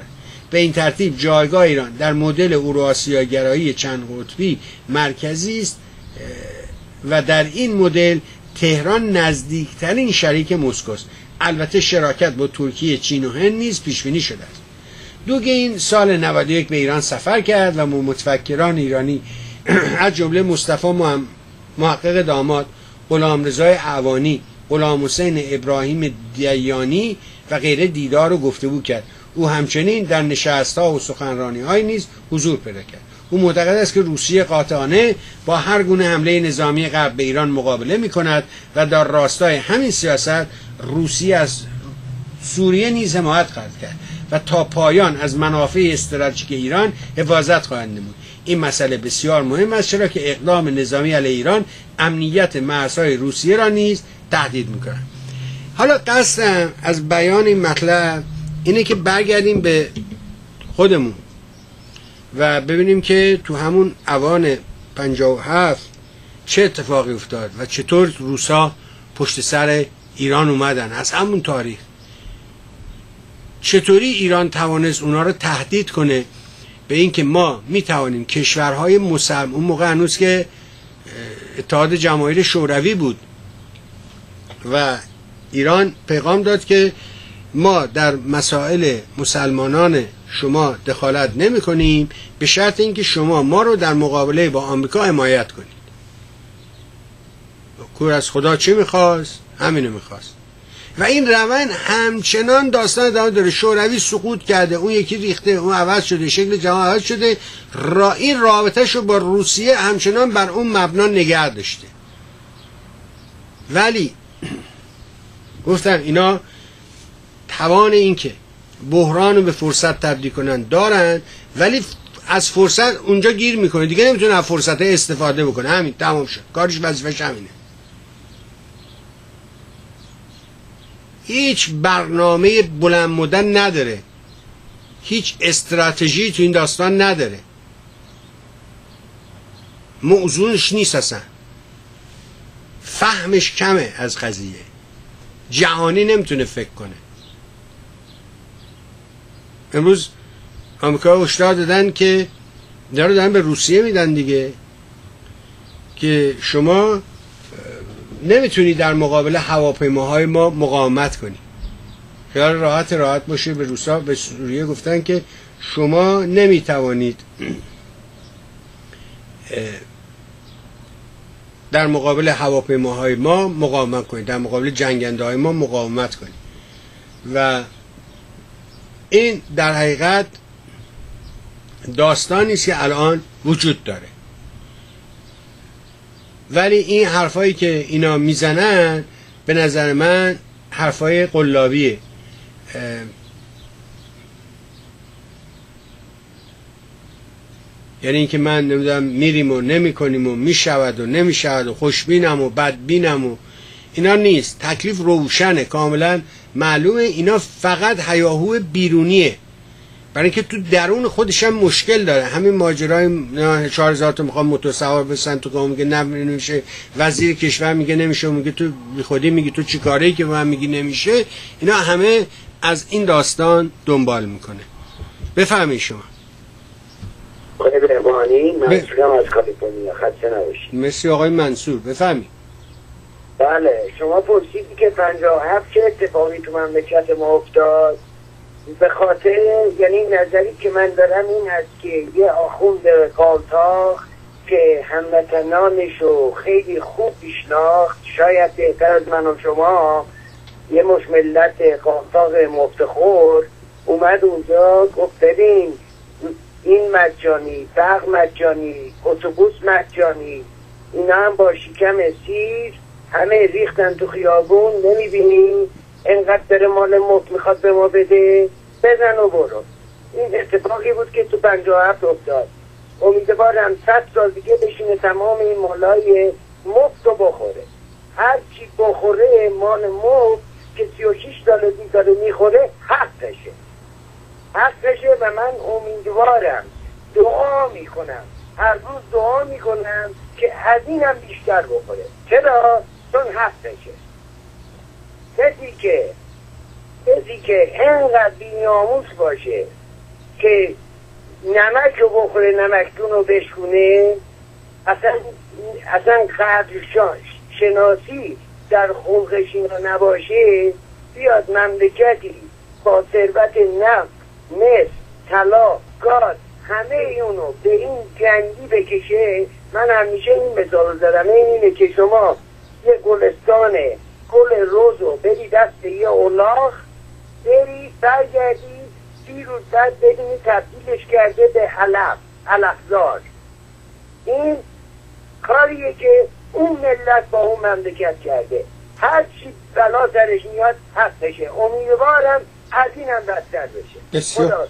به این ترتیب جایگاه ایران در مدل اوراسیاگرایی چند قطبی مرکزی است و در این مدل تهران نزدیکترین شریک مسکو است. البته شراکت با ترکیه، چین و هند نیز پیش بینی شده است. دوگین سال نود و یک به ایران سفر کرد و متفکران ایرانی از جمله مصطفی محقق داماد، غلامرضا اعوانی، غلام حسین ابراهیم دیانی و غیره دیدار و گفتگو کرد. او همچنین در نشست‌ها و سخنرانی‌های نیز حضور پیدا کرد. او معتقد است که روسیه قاطعانه با هر گونه حمله نظامی غرب به ایران مقابله می‌کند و در راستای همین سیاست روسیه از سوریه نیز حمایت خواهد کرد و تا پایان از منافع استراتژیک ایران حفاظت خواهد نمود. این مسئله بسیار مهم است، چرا که اقدام نظامی علیه ایران امنیت مرزهای روسیه را نیز تهدید می‌کند. حالا قصدم از بیان این مطلب اینه که برگردیم به خودمون و ببینیم که تو همون اوان پنجاه و هفت چه اتفاقی افتاد و چطور روسا پشت سر ایران اومدن. از همون تاریخ چطوری ایران توانست اونا رو تهدید کنه به این که ما میتوانیم کشورهای مسلمان، اون موقع هنوز که اتحاد جماهیر شوروی بود و ایران پیغام داد که ما در مسائل مسلمانان شما دخالت نمی کنیم به شرط اینکه شما ما رو در مقابله با آمریکا حمایت کنید. کور از خدا چی میخواست؟ همینو میخواست. و این روند همچنان داستان ادامه داره. شوروی سقوط کرده، اون یکی ریخته، اون عوض شده، شکل جهان عوض شده، را این رابطه شو با روسیه همچنان بر اون مبنا نگه داشته. ولی گفتم اینا توان این که بحران رو به فرصت تبدیل کنن دارن، ولی از فرصت اونجا گیر میکنه دیگه، نمیتونه از فرصت استفاده بکنه. همین تمام شد، کارش وظیفش همینه. هیچ برنامه بلند مدت نداره، هیچ استراتژی تو این داستان نداره، موضوعش نیست اصلا، فهمش کمه از قضیه، جهانی نمیتونه فکر کنه. امروز آمریکا هشدار دادن که دارن دارن به روسیه میدن دیگه که شما نمیتونی در مقابل هواپیماهای ما مقاومت کنی. خیال راحت راحت باشه. به روسا به سوریه گفتن که شما نمیتوانید در مقابل هواپیماهای ما مقاومت کنید، در مقابل جنگنده های ما مقاومت کنید. و این در حقیقت داستانی است که الان وجود داره. ولی این حرفایی که اینا میزنن به نظر من حرفای قلابیه. یعنی اینکه من نمیدونم میریم و نمی کنیم و میشود و نمیشود و خوشبینم و بدبینم و اینا نیست. تکلیف روشنه، کاملا معلومه. اینا فقط هیاهو بیرونیه، برای اینکه تو درون خودش هم مشکل داره. همین ماجرای چهار هزار تا میخوام متوسعار بسن تو قوم میگه نمیشه، وزیر کشور میگه نمیشه، میگه تو خودی میگی تو چی کاری که من میگی نمیشه. اینا همه از این داستان دنبال میکنه. بفهمید شما. خیلی مهربانی. منصورم از کالیفرنیا. خسته نباشید. مرسی آقای منصور. بفهمید. بله شما پرسیدی که پنجاه و هفت چه اتفاقی تو مملکت ما افتاد. به خاطر یعنی نظری که من دارم این هست که یه آخوند قالتاق که هموطنانشو خیلی خوب میشناخت، شاید بهتر از من و شما، یه مش ملت قالتاق مفتخور، اومد اونجا گفت ببین این مجانی، برق مجانی، اتوبوس مجانی، اینا هم با شکم سیر همه ریختن تو خیابون، نمیبینیم اینقدر داره مال مفت میخواد به ما بده، بزن و برو. این اتفاقی بود که تو پنجاه و هفت افتاد. امیدوارم صد سال دیگه بشینه تمام این مالای مفت رو بخوره. هر چی بخوره مال مفت که سی و شش سال دیگه داره میخوره حقشه حقشه و من امیدوارم، دعا میکنم، هر روز دعا میکنم که از اینم بیشتر بخوره. چرا؟ چون حقشه. کسی که کسی که اینقدر بی‌ناموس باشه که نمک رو بخوره، نمکتون رو بشکونه، اصلا اصلا قدر شناسی در خلقش اینا نباشه، بیاد مملکتی با ثروت نفت، مس، طلا، گاز، همه اونو به این جنگی بکشه. من همیشه این مثال زدم، اینه که شما یه گلستان گل روزو بری دست یه اولاغ، بری برگردی سی روز بعد ببینی تبدیلش کرده به علف، علفزار. این کاریه که اون ملت با اون مملکت کرده. هر چی بلا سرش میاد حق بشه. امیدوارم از این هم بدتر بشه. بسیار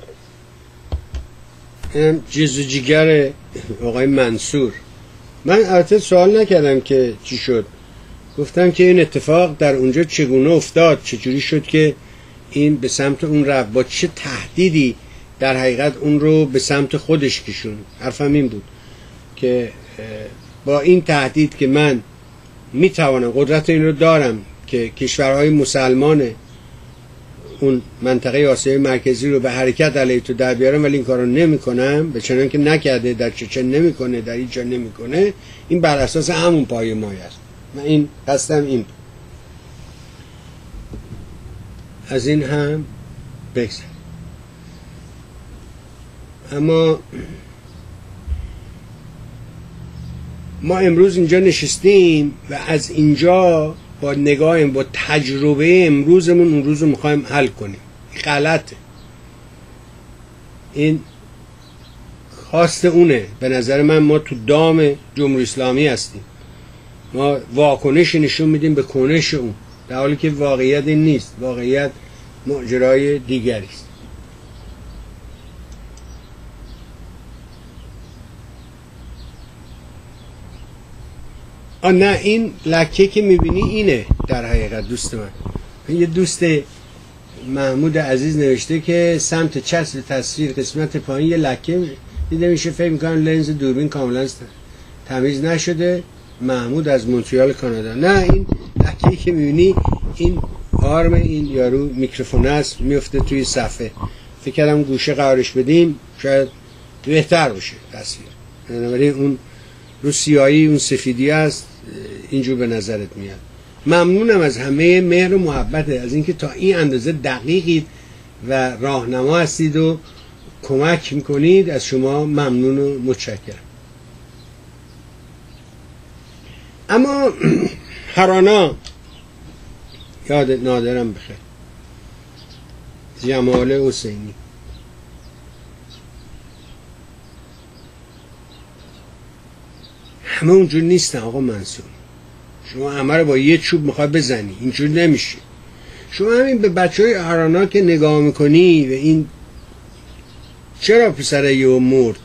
جز و جیگر آقای منصور. من البته سوال نکردم که چی شد، گفتم که این اتفاق در اونجا چگونه افتاد، چجوری شد که این به سمت اون رفت، با چه تهدیدی در حقیقت اون رو به سمت خودش کشون. حرفم این بود که با این تهدید که من میتوانم، قدرت این رو دارم که کشورهای مسلمان اون منطقه آسیای مرکزی رو به حرکت علیه تو در بیارم، ولی این کارو نمیکنم، به چنان که نکرده، در چچن نمیکنه، در هیچ جا نمیکنه، این بر اساس همون پای مایه است. من این قصدم این بود. از این هم بگذر. اما ما امروز اینجا نشستیم و از اینجا با نگاه، با تجربه امروزمون اون روز رو میخوایم حل کنیم. غلطه. این خواست اونه. به نظر من ما تو دام جمهوری اسلامی هستیم، ما واکنش نشون میدیم به کنش اون، در حالی که واقعیت این نیست. واقعیت ماجرای دیگری است. آه نه، این لکه که میبینی اینه در حقیقت دوست من. یه دوست محمود عزیز نوشته که سمت چسب تصویر قسمت پایین یه لکه دیده میشه، فکر میکنم لنز دوربین کاملا تمیز نشده. محمود از مونتریال کانادا. نه، این لکه‌ای که میبینی این آرم این یارو میکروفون است، میفته توی صفحه. فکر کردم گوشه قرارش بدیم شاید بهتر باشه تصویر. بنابراین اون رو سیاهی اون سفیدی است، اینجور به نظرت میاد. ممنونم از همه مهر و محبت، از اینکه تا این اندازه دقیقید و راهنما هستید و کمک میکنید. از شما ممنون و متشکرم. اما هرانا یاد نادرم بخیر، جمال حسینی، همه اونجور نیستن آقا منصور. شما همه رو با یه چوب میخوای بزنی، اینجور نمیشه. شما همین به بچه های هرانا که نگاه میکنی و این چرا پسره یه مرد،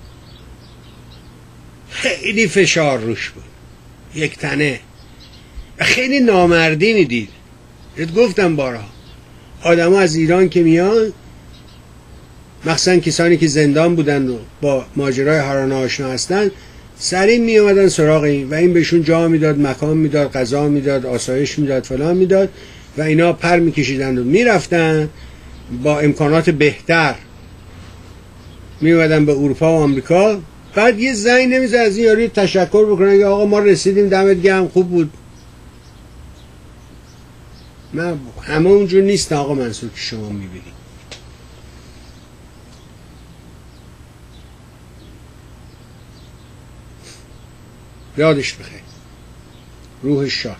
خیلی فشار روش بود، یک تنه، و خیلی نامردی میدید. ات گفتم بارها، آدم ها از ایران که میان، مخصوصا کسانی که زندان بودن و با ماجرای هرانا آشنا هستن، سریع می اومدن سراغ این و این بهشون جا میداد، مکان میداد، غذا میداد، آسایش میداد، فلان میداد و اینا پر میکشیدن و میرفتن با امکانات بهتر می اومدن به اروپا و آمریکا. بعد یه زنگ نمیزه از این یاری تشکر بکنن که آقا ما رسیدیم، دمت گرم، خوب بود. من همه اونجور نیست آقا منصور که شما میبینید. یادش بخیر، روح شاد.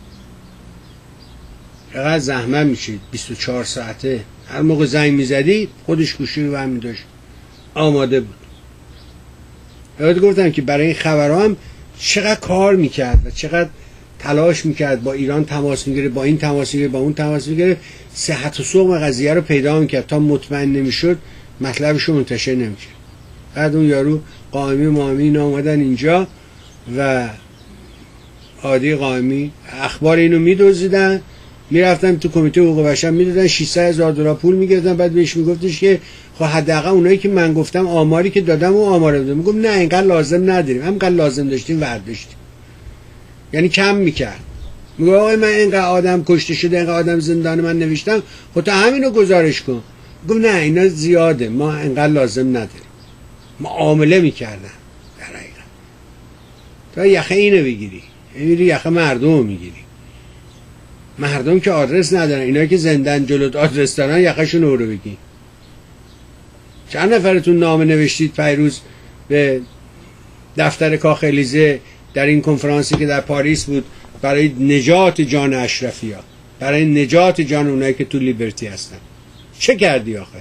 چقدر زحمت میشید، بیست و چهار ساعته هر موقع زنگ میزدی خودش گوشی رو برمی داشت، آماده بود. یاد گفتم که برای این خبرها هم چقدر کار میکرد و چقدر تلاش میکرد، با ایران تماس میگیره، با این تماس میگیره، با اون تماس میگیره، صحت و سقم قضیه رو پیدا میکرد تا مطمئن نمیشد مطلبش رو منتشر نمیکرد. بعد اون یارو قائمی مامی اینا اومدن اینجا و عادی قائمی اخبار اینو میدوزیدن، میرفتن تو کمیته حقوق بشر میدادن ششصد هزار دلار پول میگرفتن. بعد بهش میگفتش که خب حداقل اونایی که من گفتم آماری که دادم و آمار دادم. میگم نه اینقدر لازم نداریم، همینقدر لازم داشتیم برداشتیم. یعنی کم میکرد. میگه آقا من اینقدر آدم کشته شده، اینقدر آدم زندان من نوشتم، خب تا همینو گزارش کن. گفت نه اینا زیاده، ما انقدر لازم نداریم. معامله میکردن در حقیقت. تا یخه اینو بگیری میری یخه مردم میگیری. مردم که آدرس ندارن، اینا که زندن جلوت آدرس دارن یخشون رو بگی. چند نفرتون نامه نوشتید پیروز به دفتر کاخ الیزه در این کنفرانسی که در پاریس بود برای نجات جان اشرفی ها، برای نجات جان اونایی که تو لیبرتی هستن؟ چه کردی آخه؟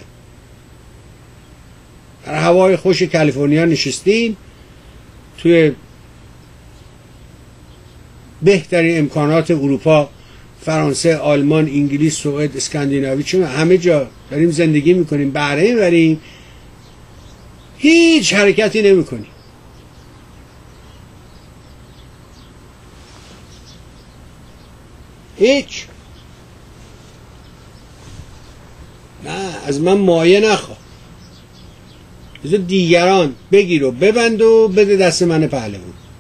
در هوای خوش کالیفرنیا نشستین، توی بهترین امکانات اروپا، فرانسه، آلمان، انگلیس، سوئد، اسکاندیناوی، چون همه جا داریم زندگی میکنیم، بهره میبریم، هیچ حرکتی نمیکنیم. هیچ. نه از من مایه نخواه، از دیگران بگیر و ببند و بده دست من پهلوان.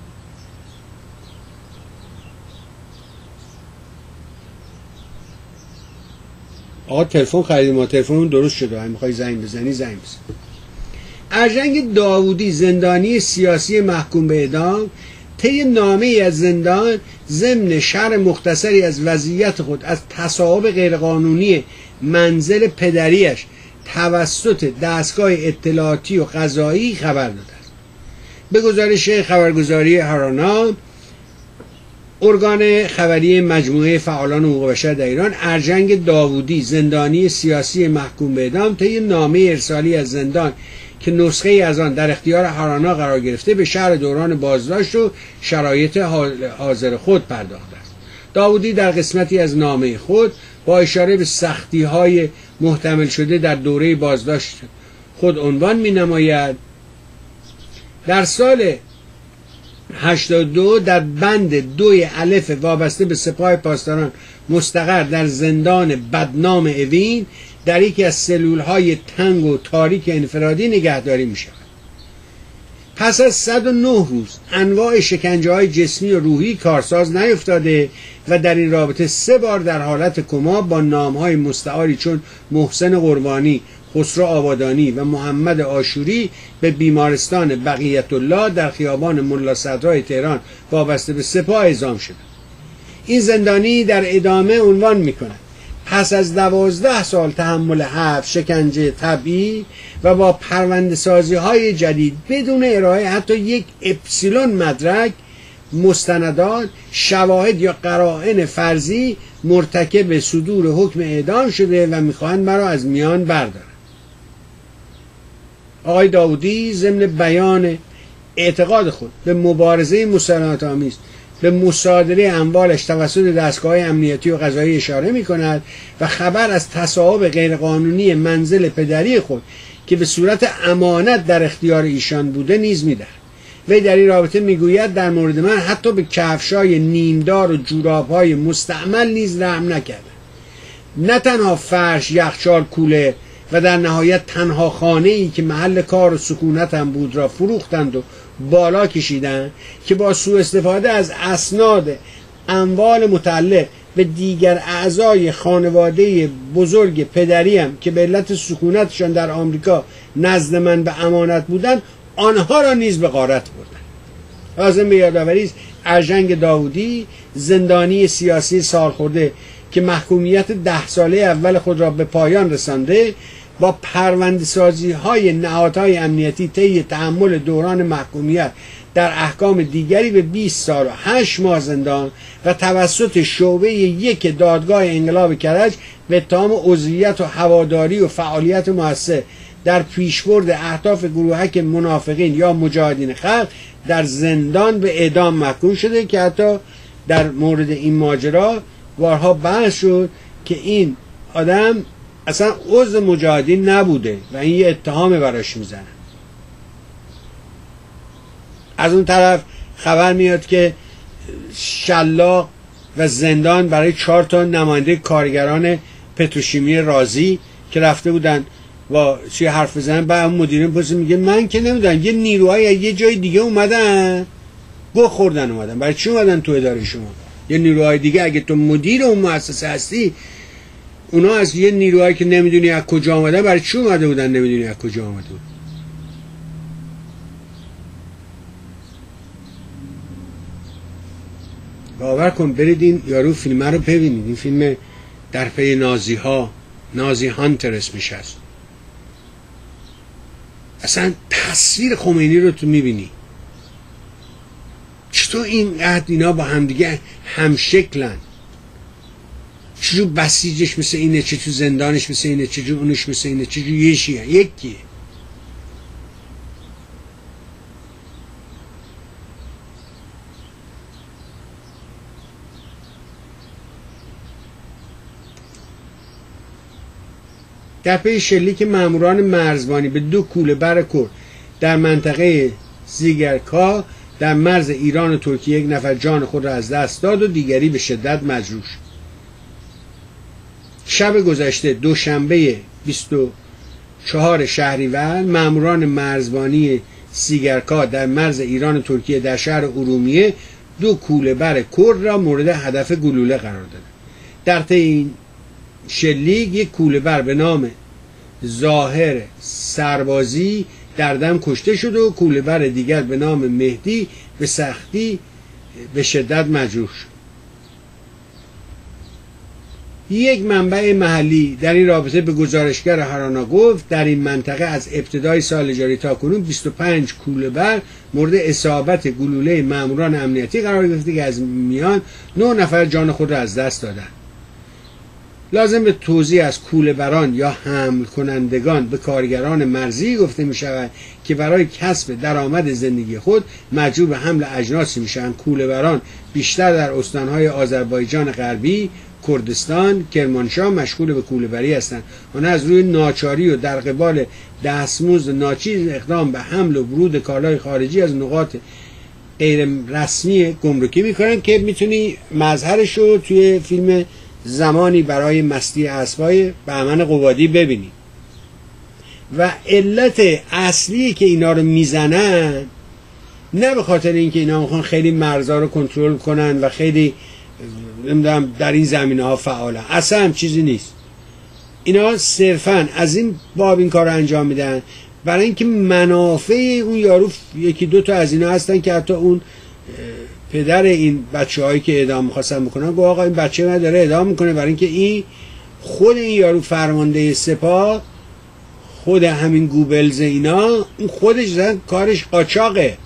آقا تلفن خریدیم، ما تلفنمون درست شده، اگه میخوای زنگ بزنی زنگ بزن. ارجنگ داوودی زندانی سیاسی محکوم به اعدام طی نامه‌ای از زندان ضمن شرح مختصری از وضعیت خود از تصاحب غیرقانونی منزل پدریش توسط دستگاه اطلاعاتی و قضایی خبر داده است. به گزارش خبرگزاری هارانا، ارگان خبری مجموعه فعالان حقوق بشر در ایران، ارجنگ داوودی زندانی سیاسی محکوم به اعدام طی نامه ارسالی از زندان که نسخه ای از آن در اختیار هارانا قرار گرفته به شرح دوران بازداشت و شرایط حاضر خود پرداخته است. داوودی در قسمتی از نامه خود با اشاره به سختی های محتمل شده در دوره بازداشت خود عنوان می نماید در سال هشتاد و دو در بند دوی الف وابسته به سپاه پاسداران مستقر در زندان بدنام اوین در یکی از سلولهای تنگ و تاریک انفرادی نگهداری می شود. پس از صد و نه روز انواع شکنجه های جسمی و روحی کارساز نیفتاده و در این رابطه سه بار در حالت کما با نامهای مستعاری چون محسن قربانی، خسرو آبادانی و محمد آشوری به بیمارستان بقیت الله در خیابان ملا صدرای تهران وابسته به سپاه اعزام شده. این زندانی در ادامه عنوان می کند پس از دوازده سال تحمل حبس، شکنجه طبیعی و با پرونده سازی های جدید بدون ارائه حتی یک اپسیلون مدرک، مستندات، شواهد یا قرائن فرضی مرتکب صدور حکم اعدام شده و میخواهند مرا از میان بردارند. آقای داوودی ضمن بیان اعتقاد خود به مبارزه مسالمت‌آمیز به مصادره اموالش توسط دستگاه امنیتی و قضایی اشاره می کند و خبر از تصاحب غیرقانونی منزل پدری خود که به صورت امانت در اختیار ایشان بوده نیز می دهد. وی در این رابطه می گوید در مورد من حتی به کفشای نیمدار و جورابهای مستعمل نیز رحم نکردند. نه تنها فرش، یخچال، کوله و در نهایت تنها خانه‌ای که محل کار و سکونت هم بود را فروختند و بالا کشیدند که با سوء استفاده از اسناد اموال متعلق به دیگر اعضای خانواده بزرگ پدریم که به علت سکونتشان در آمریکا نزد من به امانت بودند آنها را نیز به غارت بردند. لازم به یادآوری است ارجنگ داوودی زندانی سیاسی سالخورده که محکومیت ده ساله اول خود را به پایان رسانده با پرونده‌سازی های نهادهای امنیتی طی تحمل دوران محکومیت در احکام دیگری به بیست سال و هشت ماه زندان و توسط شعبه یک دادگاه انقلاب کرج به اتهام عضویت و هواداری و فعالیت مؤثر در پیشبرد اهداف گروهک منافقین یا مجاهدین خلق در زندان به اعدام محکوم شده که حتی در مورد این ماجرا بارها بحث شد که این آدم اصلا عضو مجاهدین نبوده و این یه اتهام براش میزنن. از اون طرف خبر میاد که شلاق و زندان برای چهار تا نماینده کارگران پتروشیمی رازی که رفته بودن با چی حرف بزنن، بعد مدیر پست میگه من که نمیدونم، یه نیروهای یه جای دیگه اومدن گو خوردن اومدن. برای چی اومدن تو اداره شما؟ یه نیروهای دیگه. اگه تو مدیر اون مؤسسه هستی اونا از یه نیروهایی که نمیدونی از کجا آمدن، برای چی اومده بودن نمیدونی از کجا آمده بود؟ باور کن برید این یارو فیلم رو ببینید. این فیلم در پی نازی ها، نازی هانتر اسمش هست. اصلا تصویر خمینی رو تو میبینی چطور اینقدر اینا با همدیگه همشکلن، چجور بسیجش مثل اینه، چجور زندانش مثل اینه، چجور اونش مثل اینه، چجور یشیه یکیه. در پی شلیک ماموران مرزبانی به دو کوله بر کرد در منطقه زیگرکا در مرز ایران و ترکیه یک نفر جان خود را از دست داد و دیگری به شدت مجروح شد. شب گذشته دوشنبه بیست و چهارم شهریور ماموران مرزبانی سیگرکا در مرز ایران و ترکیه در شهر ارومیه دو کوله بر کرد را مورد هدف گلوله قرار دادند. در طی این شلیک یک کوله بر به نام ظاهر سربازی در دم کشته شد و کوله بر دیگر به نام مهدی به سختی به شدت مجروح شد. یک منبع محلی در این رابطه به گزارشگر هارانا گفت در این منطقه از ابتدای سال جاری تا کنون بیست و پنج کوله بر مورد اصابت گلوله ماموران امنیتی قرار گرفته که از میان نه نفر جان خود را از دست دادند. لازم به توضیح از کوله بران یا حمل کنندگان به کارگران مرزی گفته می شود که برای کسب درآمد زندگی خود مجبور به حمل اجناسی می شوند. کوله بران بیشتر در استانهای آذربایجان غربی، کردستان، کرمانشاه مشغول به کوله بری هستند. آنها از روی ناچاری و در قبال دستمزد ناچیز اقدام به حمل و ورود کالای خارجی از نقاط غیر رسمی گمرکی میکنن که میتونی مظهرش رو توی فیلم زمانی برای مستی اسبای بهمن قبادی ببینی. و علت اصلی که اینا رو میزنن نه به خاطر اینکه اینا میخوان خیلی مرزا رو کنترل کنن و خیلی نمیدونم در این زمینه ها فعالن، اصلا هم چیزی نیست. اینا صرفا از این باب این کار رو انجام میدن برای اینکه منافع اون یارو، یکی دو تا از اینا هستن که حتی اون پدر این بچه هایی که اعدام میخواستن بکنن گفت آقا این بچه من داره اعدام میکنه برای اینکه این خود این یارو فرمانده سپاه، خود همین گوبلز اینا، اون خودش زن کارش قاچاقه.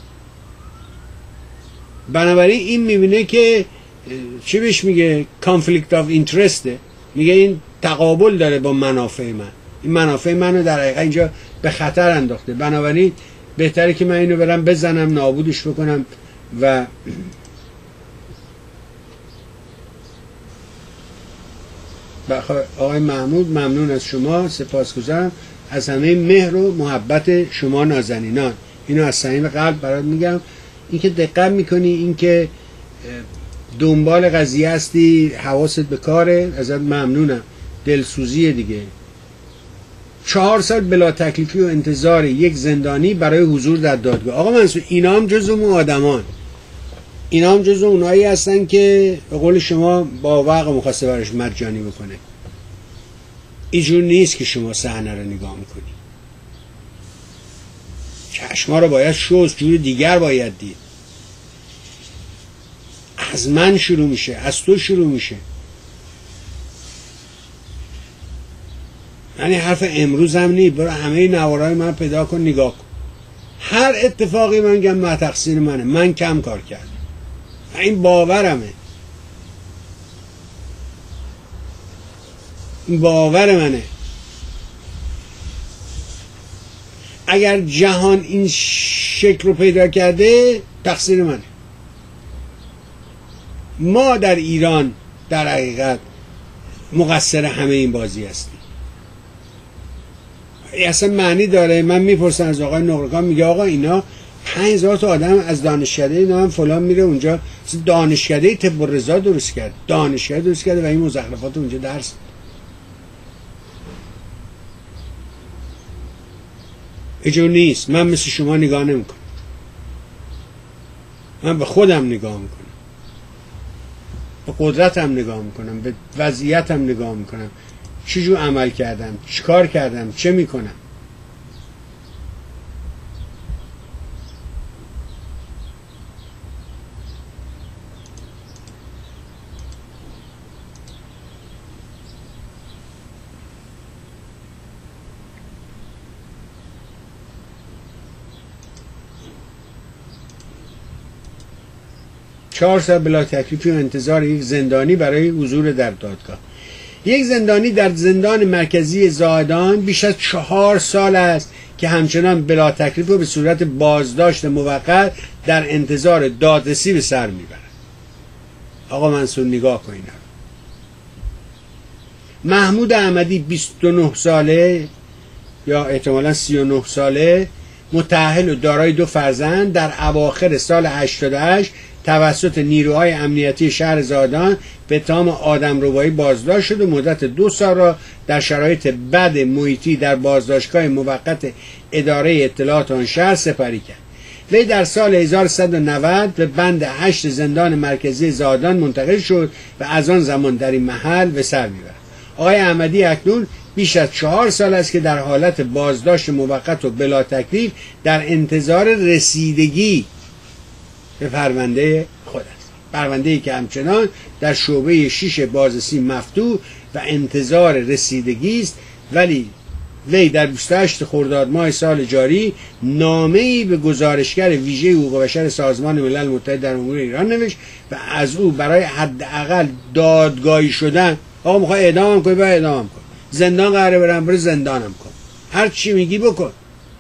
بنابراین این میبینه که چی بهش میگه کانفلیکت آف اینترسته، میگه این تقابل داره با منافع من، این منافع منو در حقیقت اینجا به خطر انداخته. بنابراین بهتره که من اینو برم بزنم، نابودش بکنم. و آقای محمود ممنون از شما، سپاسگزارم از همه مهر و محبت شما نازنینان. اینو از صمیم قلب برات میگم. اینکه دقت میکنی، اینکه دنبال قضیه هستی، حواست به کاره، ازت ممنونم. دلسوزیه دیگه. چهار سال بلا تکلیفی و انتظار یک زندانی برای حضور در دادگاه. آقا منصور اینا هم جزو اون آدمان، اینا هم جزو اونایی هستن که به قول شما با وقت مخواسته برش مجانی بکنه. اینجور نیست که شما صحنه رو نگاه میکنی. چشما رو باید شست، جور دیگر باید دید. از من شروع میشه، از تو شروع میشه. یعنی حرف امروز هم نی، برو همه نوارای من پیدا کن نگاه کن. هر اتفاقی من گم ما تقصیر منه، من کم کار کردم، این باورمه، این باور منه. اگر جهان این شکل رو پیدا کرده تقصیر منه. ما در ایران در حقیقت مقصر همه این بازی هستیم. اصلا معنی داره من میپرسم از آقای نقرکان، میگه آقا اینا پنج هزار تا آدم از دانشکده اینا هم فلان میره اونجا، دانشکده طب الرضا درست کرد، دانشکده درست کرده و این مزخرفات اونجا درس. اینجور نیست. من مثل شما نگاه نمیکنم، من به خودم نگاه میکنم، به قدرتم نگاه میکنم، به وضعیتم نگاه میکنم، چجور عمل کردم، چیکار کردم، چه میکنم. چهار سال بلا تکلیفی و انتظار یک زندانی برای حضور در دادگاه. یک زندانی در زندان مرکزی زاهدان بیش از چهار سال است که همچنان بلا تکلیف و به صورت بازداشت موقت در انتظار دادرسی به سر میبرد. آقا منصور نگاه کنید. محمود احمدی بیست و نه ساله یا احتمالاً سی و نه ساله، متأهل و دارای دو فرزند، در اواخر سال هشتاد و هشت توسط نیروهای امنیتی شهر زاهدان به اتهام آدمربایی بازداشت شد و مدت دو سال را در شرایط بد محیطی در بازداشتگاه موقت اداره اطلاعات آن شهر سپری کرد. وی در سال هزار و سیصد و نود به بند هشت زندان مرکزی زاهدان منتقل شد و از آن زمان در این محل به سر میبرد. آقای احمدی اکنون بیش از چهار سال است که در حالت بازداشت موقت و بلا تکلیف در انتظار رسیدگی به پرونده خود است. پرونده‌ای که همچنان در شعبه شش بازرسی مفتوح و انتظار رسیدگی است، ولی وی در بیست و هشت خرداد ماه سال جاری نامه‌ای به گزارشگر ویژه حقوق بشر سازمان ملل متحد در امور ایران نوشت و از او برای حداقل دادگاهی شدن، آقا میخوای اعدامم کنی، باید اعدامم کن، زندان قراره برم، برو زندانم کن، هر چی میگی بکن،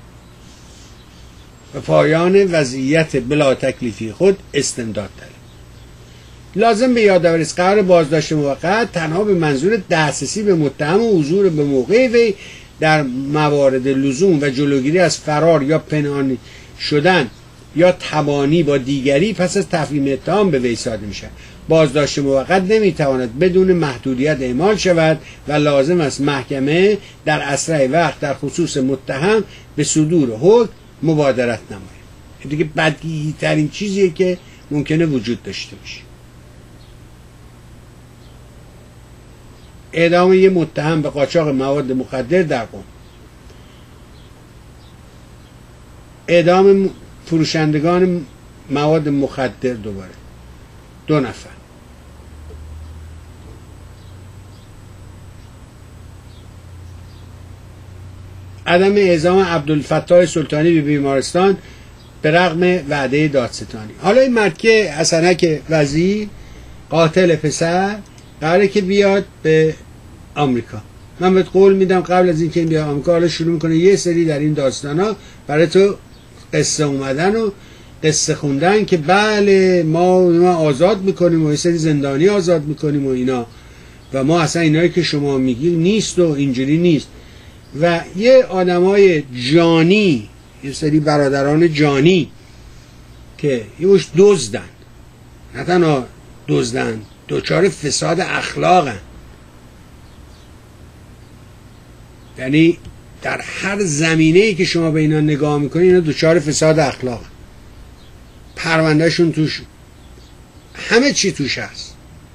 و پایان وضعیت بلا تکلیفی خود استمداد داره. لازم به یادآوری است قرار بازداشت موقت تنها به منظور دسترسی به متهم و حضور به موقع وی در موارد لزوم و جلوگیری از فرار یا پنهانی شدن یا تبانی با دیگری پس از تفهیم اتهام به وی صادر میشه. بازداشت موقت نمیتواند بدون محدودیت اعمال شود و لازم است محکمه در اسرع وقت در خصوص متهم به صدور حکم مبادرت نماید. دیگه بدیهی ترین چیزیه که ممکنه وجود داشته باشه. اعدام یه متهم به قاچاق مواد مخدر در قم، اعدام فروشندگان مواد مخدر دوباره دو نفر، عدم اعزام عبدالفتاح سلطانی به بیمارستان به رغم وعده دادستانی. حالا این مرد که حسنک وزیر قاتل پسر قراره که بیاد به آمریکا. من بهت قول میدم قبل از اینکه این بیاد آمریکا حالا شروع میکنه یه سری در این داستانا برای تو قصه اومدن و قصه خوندن که بله ما ما آزاد میکنیم و یه سری زندانی آزاد میکنیم و اینا، و ما اصلا اینایی که شما میگی نیست و اینجوری نیست. و یه آدمای جانی، یه سری برادران جانی که یهوش دزدن، نه تنها دزدن، دوچار فساد اخلاقن، یعنی در هر زمینه‌ای که شما به اینا نگاه میکنید اینا دوچار فساد اخلاقن، پروندهشون توش، همه چی توش هست.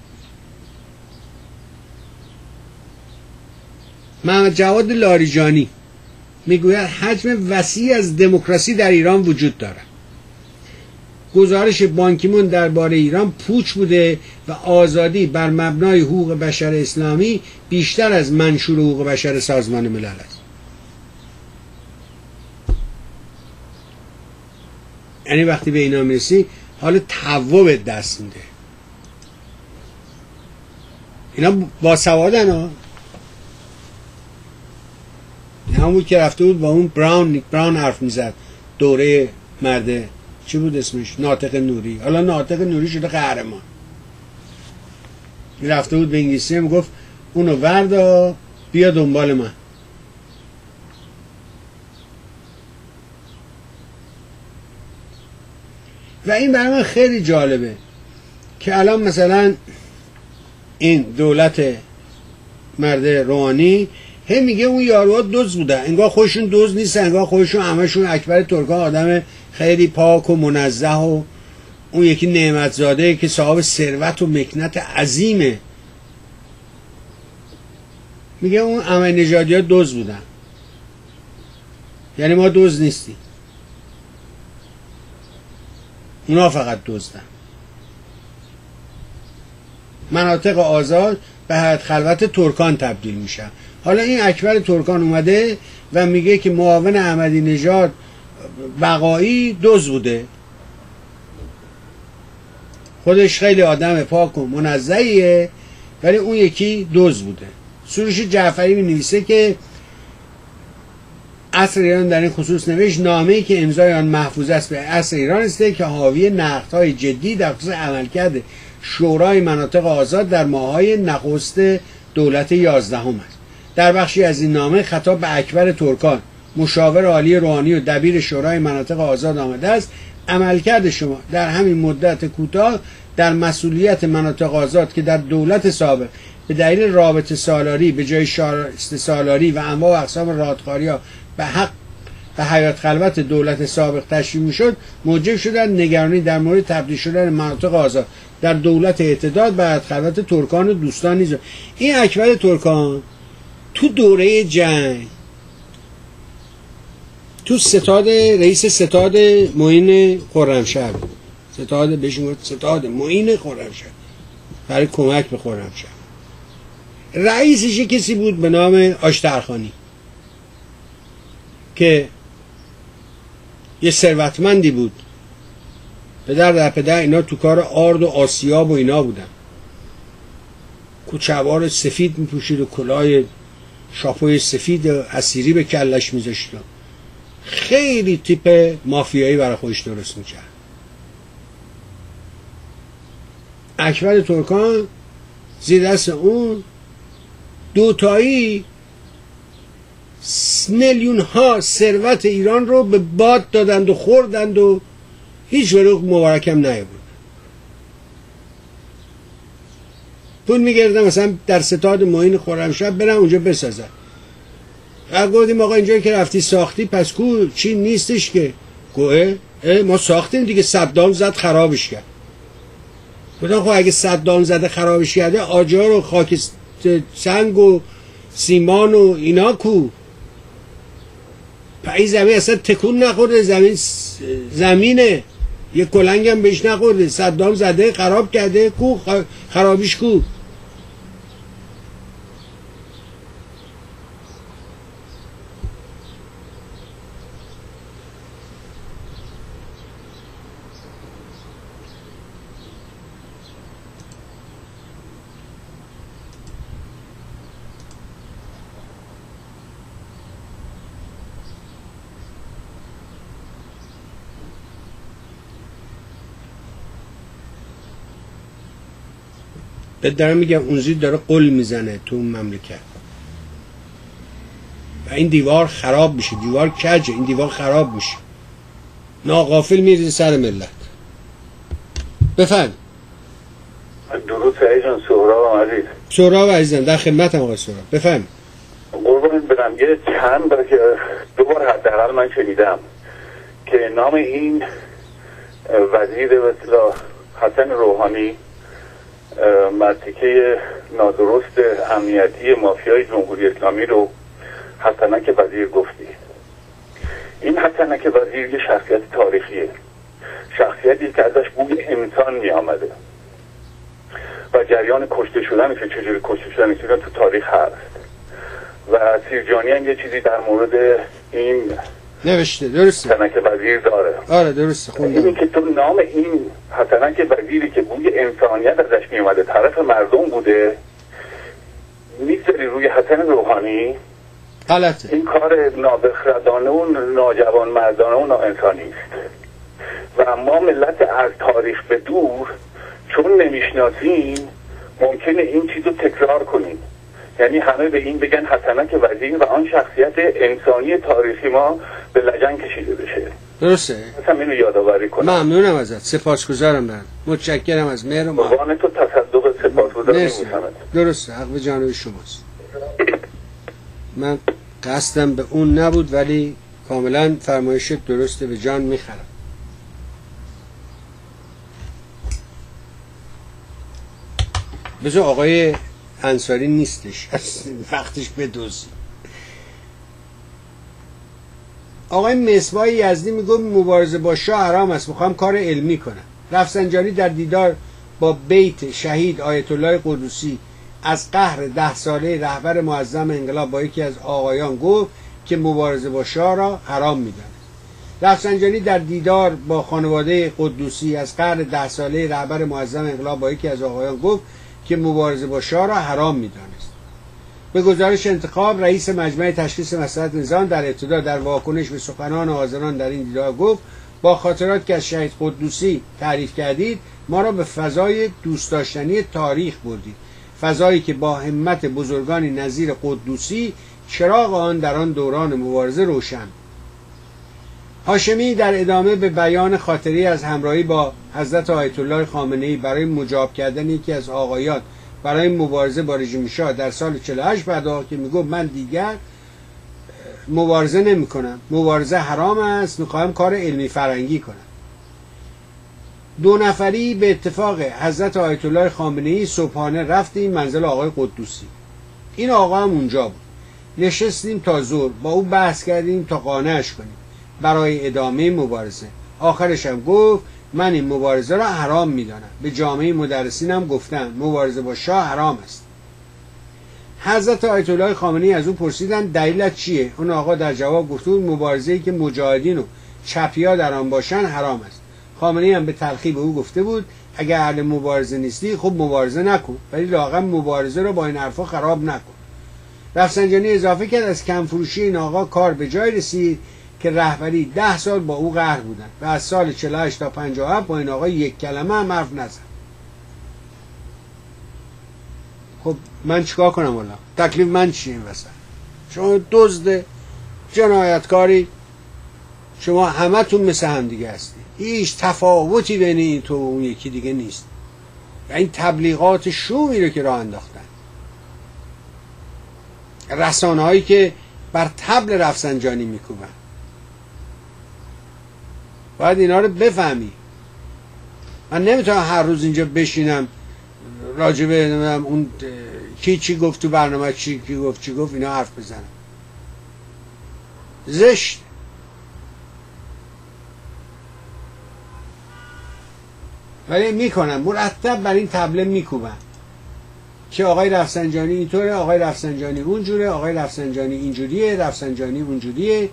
محمد جواد لاریجانی میگوید حجم وسیع از دموکراسی در ایران وجود دارد. گزارش بانکیمون درباره ایران پوچ بوده و آزادی بر مبنای حقوق بشر اسلامی بیشتر از منشور حقوق بشر سازمان ملل است. یعنی وقتی به اینا میرسی حال تهوع به دست میده. اینا با سوادن ها. همون بود که رفته بود با اون براون نیک براون حرف میزد، دوره مرده چی بود اسمش، ناطق نوری. حالا ناطق نوری شده قهرمان. رفته بود به انگلیسی هم گفت اونو وردا بیا دنبال من. و این برای من خیلی جالبه که الان مثلا این دولت مرده روحانی هی میگه اون یاروها دوز بودن، انگار خودشون دوز نیستن، انگار خودشون همشون اکبر ترکان آدم خیلی پاک و منزه و اون یکی نعمت زاده که صاحب ثروت و مکنت عظیمه. میگه اون احمدی نژادی ها دزد بودن، یعنی ما دزد نیستیم، اونا فقط دزدن. مناطق آزاد به حیات خلوت ترکان تبدیل میشن. حالا این اکبر ترکان اومده و میگه که معاون احمدی نژاد بقایی دزد بوده، خودش خیلی آدم پاک و منزهیه ولی اون یکی دزد بوده. سروش جعفری می‌نویسه که عصر ایران در این خصوص نوشت نامه‌ای که امضای آن محفوظ است به عصر ایران است که حاوی نقدهای جدی در خصوص عملکرد شورای مناطق آزاد در ماه‌های نخست دولت یازدهم است. در بخشی از این نامه خطاب به اکبر ترکان مشاور عالی روحانی و دبیر شورای مناطق آزاد آمده است: عملکرد شما در همین مدت کوتاه در مسئولیت مناطق آزاد که در دولت سابق به دلیل رابطه سالاری به جای شارست سالاری و انواع و اقسام رادخاری‌ها به حق به حیات خلوت دولت سابق تشریح می‌شد، موجب شدن نگرانی در مورد تبدیل شدن مناطق آزاد در دولت اعتداد به حیات خلوت ترکان و دوستان نیز. این اکبر ترکان تو دوره جنگ تو ستاد رئیس ستاد معین خرمشهر، ستاد بهش میگن ستاد معین خرمشهر برای کمک به خرمشهر. رئیسش کسی بود به نام آشترخانی که یه ثروتمندی بود، پدر در پدر اینا تو کار آرد و آسیاب و اینا بودن، کوچه‌وار سفید میپوشید و کلاه شاپوی سفید اسیری به کلش میذاشت، خیلی تیپ مافیایی برای خودش درست میکرد. اکبر ترکان زیر دست اون دوتایی میلیون ها ثروت ایران رو به باد دادند و خوردند و هیچ وقت مبارکم نیاورد. پول میگردن مثلا در ستاد معین خرمشهر برن اونجا بسازن. اگه گفتیم آقا اینجایی که رفتی ساختی پس کو چی نیستش که گوه ما ساختیم دیگه، صدام زد خرابش کرد. گفتم خب اگه صدام زده خرابش کرده آجار و خاک سنگ و سیمان و اینا کو؟ این زمین اصلا تکون نخورده، زمین زمینه، یه کلنگ هم بهش نخورده، صدام زده خراب کرده، کو خرابیش کو؟ دارم میگم اونجوری داره قل میزنه تو اون مملکت و این دیوار خراب میشه، دیوار کجه، این دیوار خراب میشه، ناغافل میریزه سر ملت. بفهم. درود عزیزم. سهراب عزیز. سهراب عزیزم در خدمتم آقای سهراب. بفهم. قربونت برم. یه چند بار که دو بار حداقل من شنیدم که نام این وزیر به اصطلاح حسن روحانی مرتکه نادرست امنیتی مافیای جمهوری اسلامی رو حسنک وزیر گفتی. این حسنک وزیر یه شخصیت تاریخیه، شخصیتی که ازش بوی انسان می آمده و جریان کشته شدن که چجوری کشته شدن تو تاریخ هست و سیرجانی هم یه چیزی در مورد این نوشته. درسته. حسنک وزیر داره. آره درسته. خوندم. این که تو نام این حسنک وزیری که بوی انسانیت ازش می اومده طرف مردم بوده میذاری روی حسن روحانی، غلطه. این کار نابخردانه و ناجوان مردانه و ناانسانی است و ما ملت از تاریخ به دور چون نمیشناسیم ممکنه این چیزو تکرار کنیم، یعنی همه به این بگن حسنک وزیر و آن شخصیت انسانی تاریخی ما به لجن کشیده بشه. درسته. مثلا اینو یادآوری کنم. ممنونم ازت، سپاسگزارم. من متشکرم از مهر و محبت تو، تصدق سپاسگزارم میشم. درسته، حق به جانب شماست. من قصدم به اون نبود ولی کاملا فرمایشت درسته، به جان میخرم. بذار آقای انصاری نیستش، وقتش بدوزی. آقای مصباح یزدی میگه مبارزه با شاه حرام است، میخوام کار علمی کنم. رفسنجانی در دیدار با بیت شهید آیت الله قدوسی از قهر ده ساله رهبر معظم انقلاب با یکی از آقایان گفت که مبارزه با شاه را حرام میداند. رفسنجانی در دیدار با خانواده قدوسی از قهر ده ساله رهبر معظم انقلاب با یکی از آقایان گفت که مبارزه با شاه را حرام میدانست. به گزارش انتخاب رئیس مجمع تشخیص مصلحت نظام در ابتدا در واکنش به سخنان حاضران در این دیدار گفت با خاطرات که از شهید قدوسی تعریف کردید ما را به فضای دوست داشتنی تاریخ بردید، فضایی که با همت بزرگانی نظیر قدوسی چراغ آن در آن دوران مبارزه روشن. هاشمی در ادامه به بیان خاطری از همراهی با حضرت آیت الله خامنه‌ای برای مجاب کردن یکی از آقایان برای مبارزه با رژیم شاه در سال چهل و هشت بعد که میگفت من دیگر مبارزه نمی کنم، مبارزه حرام است، میخواهم کار علمی فرنگی کنم. دو نفری به اتفاق حضرت آیت الله خامنه‌ای صبحانه رفتیم منزل آقای قدوسی. این آقا هم اونجا بود. نشستیم تا ظهر، با او بحث کردیم تا قانعش کنیم برای ادامه مبارزه. آخرش هم گفت من این مبارزه را حرام میدانم. به جامعه مدرسینم گفتم مبارزه با شاه حرام است. حضرت آیت الله خامنه‌ای از او پرسیدن دلیلت چیه؟ اون آقا در جواب گفت مبارزه‌ای که مجاهدین و چپیا در آن باشن حرام است. خامنه‌ای هم به تلخی به او گفته بود اگر اهل مبارزه نیستی خب مبارزه نکن، ولی لااقل مبارزه رو با این حرفا خراب نکن. رفسنجانی اضافه کرد از کم فروشی این آقا کار به جای رسید که رهبری ده سال با او قهر بودن و از سال چهل و هشت تا پنجاه و هفت با این آقا یک کلمه هم حرف نزد. خب من چیکار کنم والا؟ تکلیف من چیه این وسط؟ شما دزد جنایتکاری، شما همتون مثل هم دیگه هستی، هیچ تفاوتی بین این تو و اون یکی دیگه نیست. این تبلیغات شومی رو که راه انداختن، رسانه هایی که بر طبل رفسنجانی میکوبن، باید اینا رو بفهمی. من نمیتونم هر روز اینجا بشینم راجبه اون کی چی گفت تو برنامه، چی کی گفت چی گفت اینا حرف بزنم. زشت. ولی میکنم مرتب بر این تبله میکوبن که آقای رفسنجانی اینطوره، آقای رفسنجانی اونجوره، آقای رفسنجانی اینجوریه، رفسنجانی اونجوریه.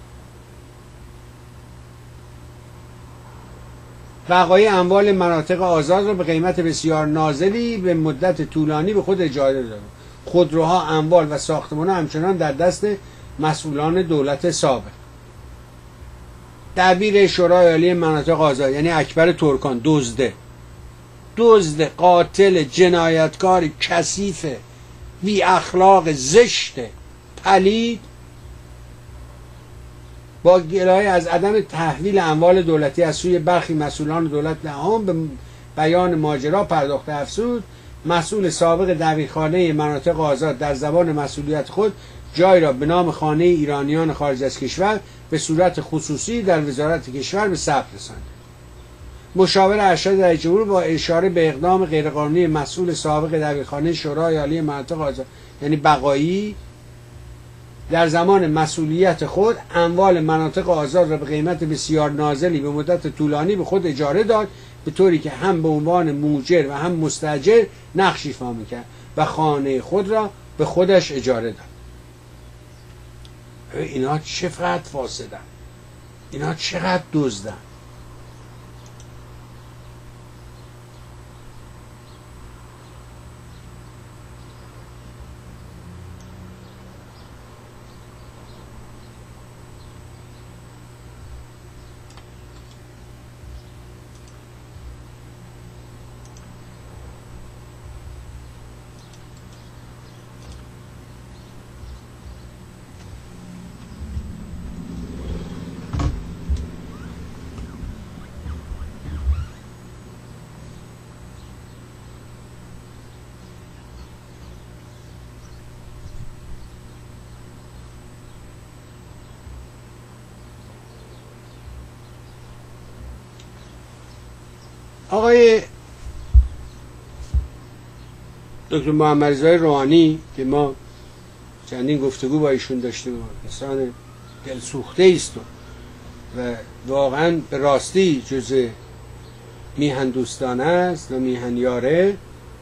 بقای اموال مناطق آزاد را به قیمت بسیار نازلی به مدت طولانی به خود اجاره داد. خودروها، اموال و ساختمان همچنان در دست مسئولان دولت سابق. دبیر شورای عالی مناطق آزاد یعنی اکبر ترکان دزده، دزد، قاتل، جنایتکار، کثیف، بی اخلاق، زشت، پلید، با گلایه از عدم تحویل اموال دولتی از سوی برخی مسئولان دولت نهم به بیان ماجرا پرداخته افزود مسئول سابق دبیرخانه مناطق آزاد در زبان مسئولیت خود جای را به نام خانه ایرانیان خارج از کشور به صورت خصوصی در وزارت کشور به ثبت رساند. مشاور ارشد رئیس جمهور با اشاره به اقدام غیرقانونی مسئول سابق دبیرخانه شورای عالی مناطق آزاد یعنی بقایی در زمان مسئولیت خود اموال مناطق آزاد را به قیمت بسیار نازلی به مدت طولانی به خود اجاره داد، به طوری که هم به عنوان موجر و هم مستاجر نقش ایفا می‌کرد و خانه خود را به خودش اجاره داد. اینا چقدر فاسدن، اینا چقدر دزدن. آقای دکتر محمد رضا روحانی که ما چندین گفتگو با ایشون داشتیم، انسان دلسوخته است و واقعا به راستی جز میهن دوستانه است و میهن یاره.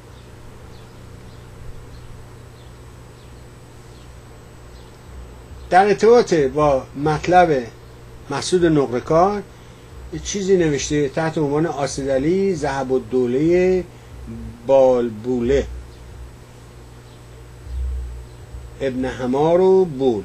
در ارتباط با مطلب مسعود نقره‌کار چیزی نوشته تحت عنوان آسدعلی ذهب الدوله بالبوله، ابن حمار و بول.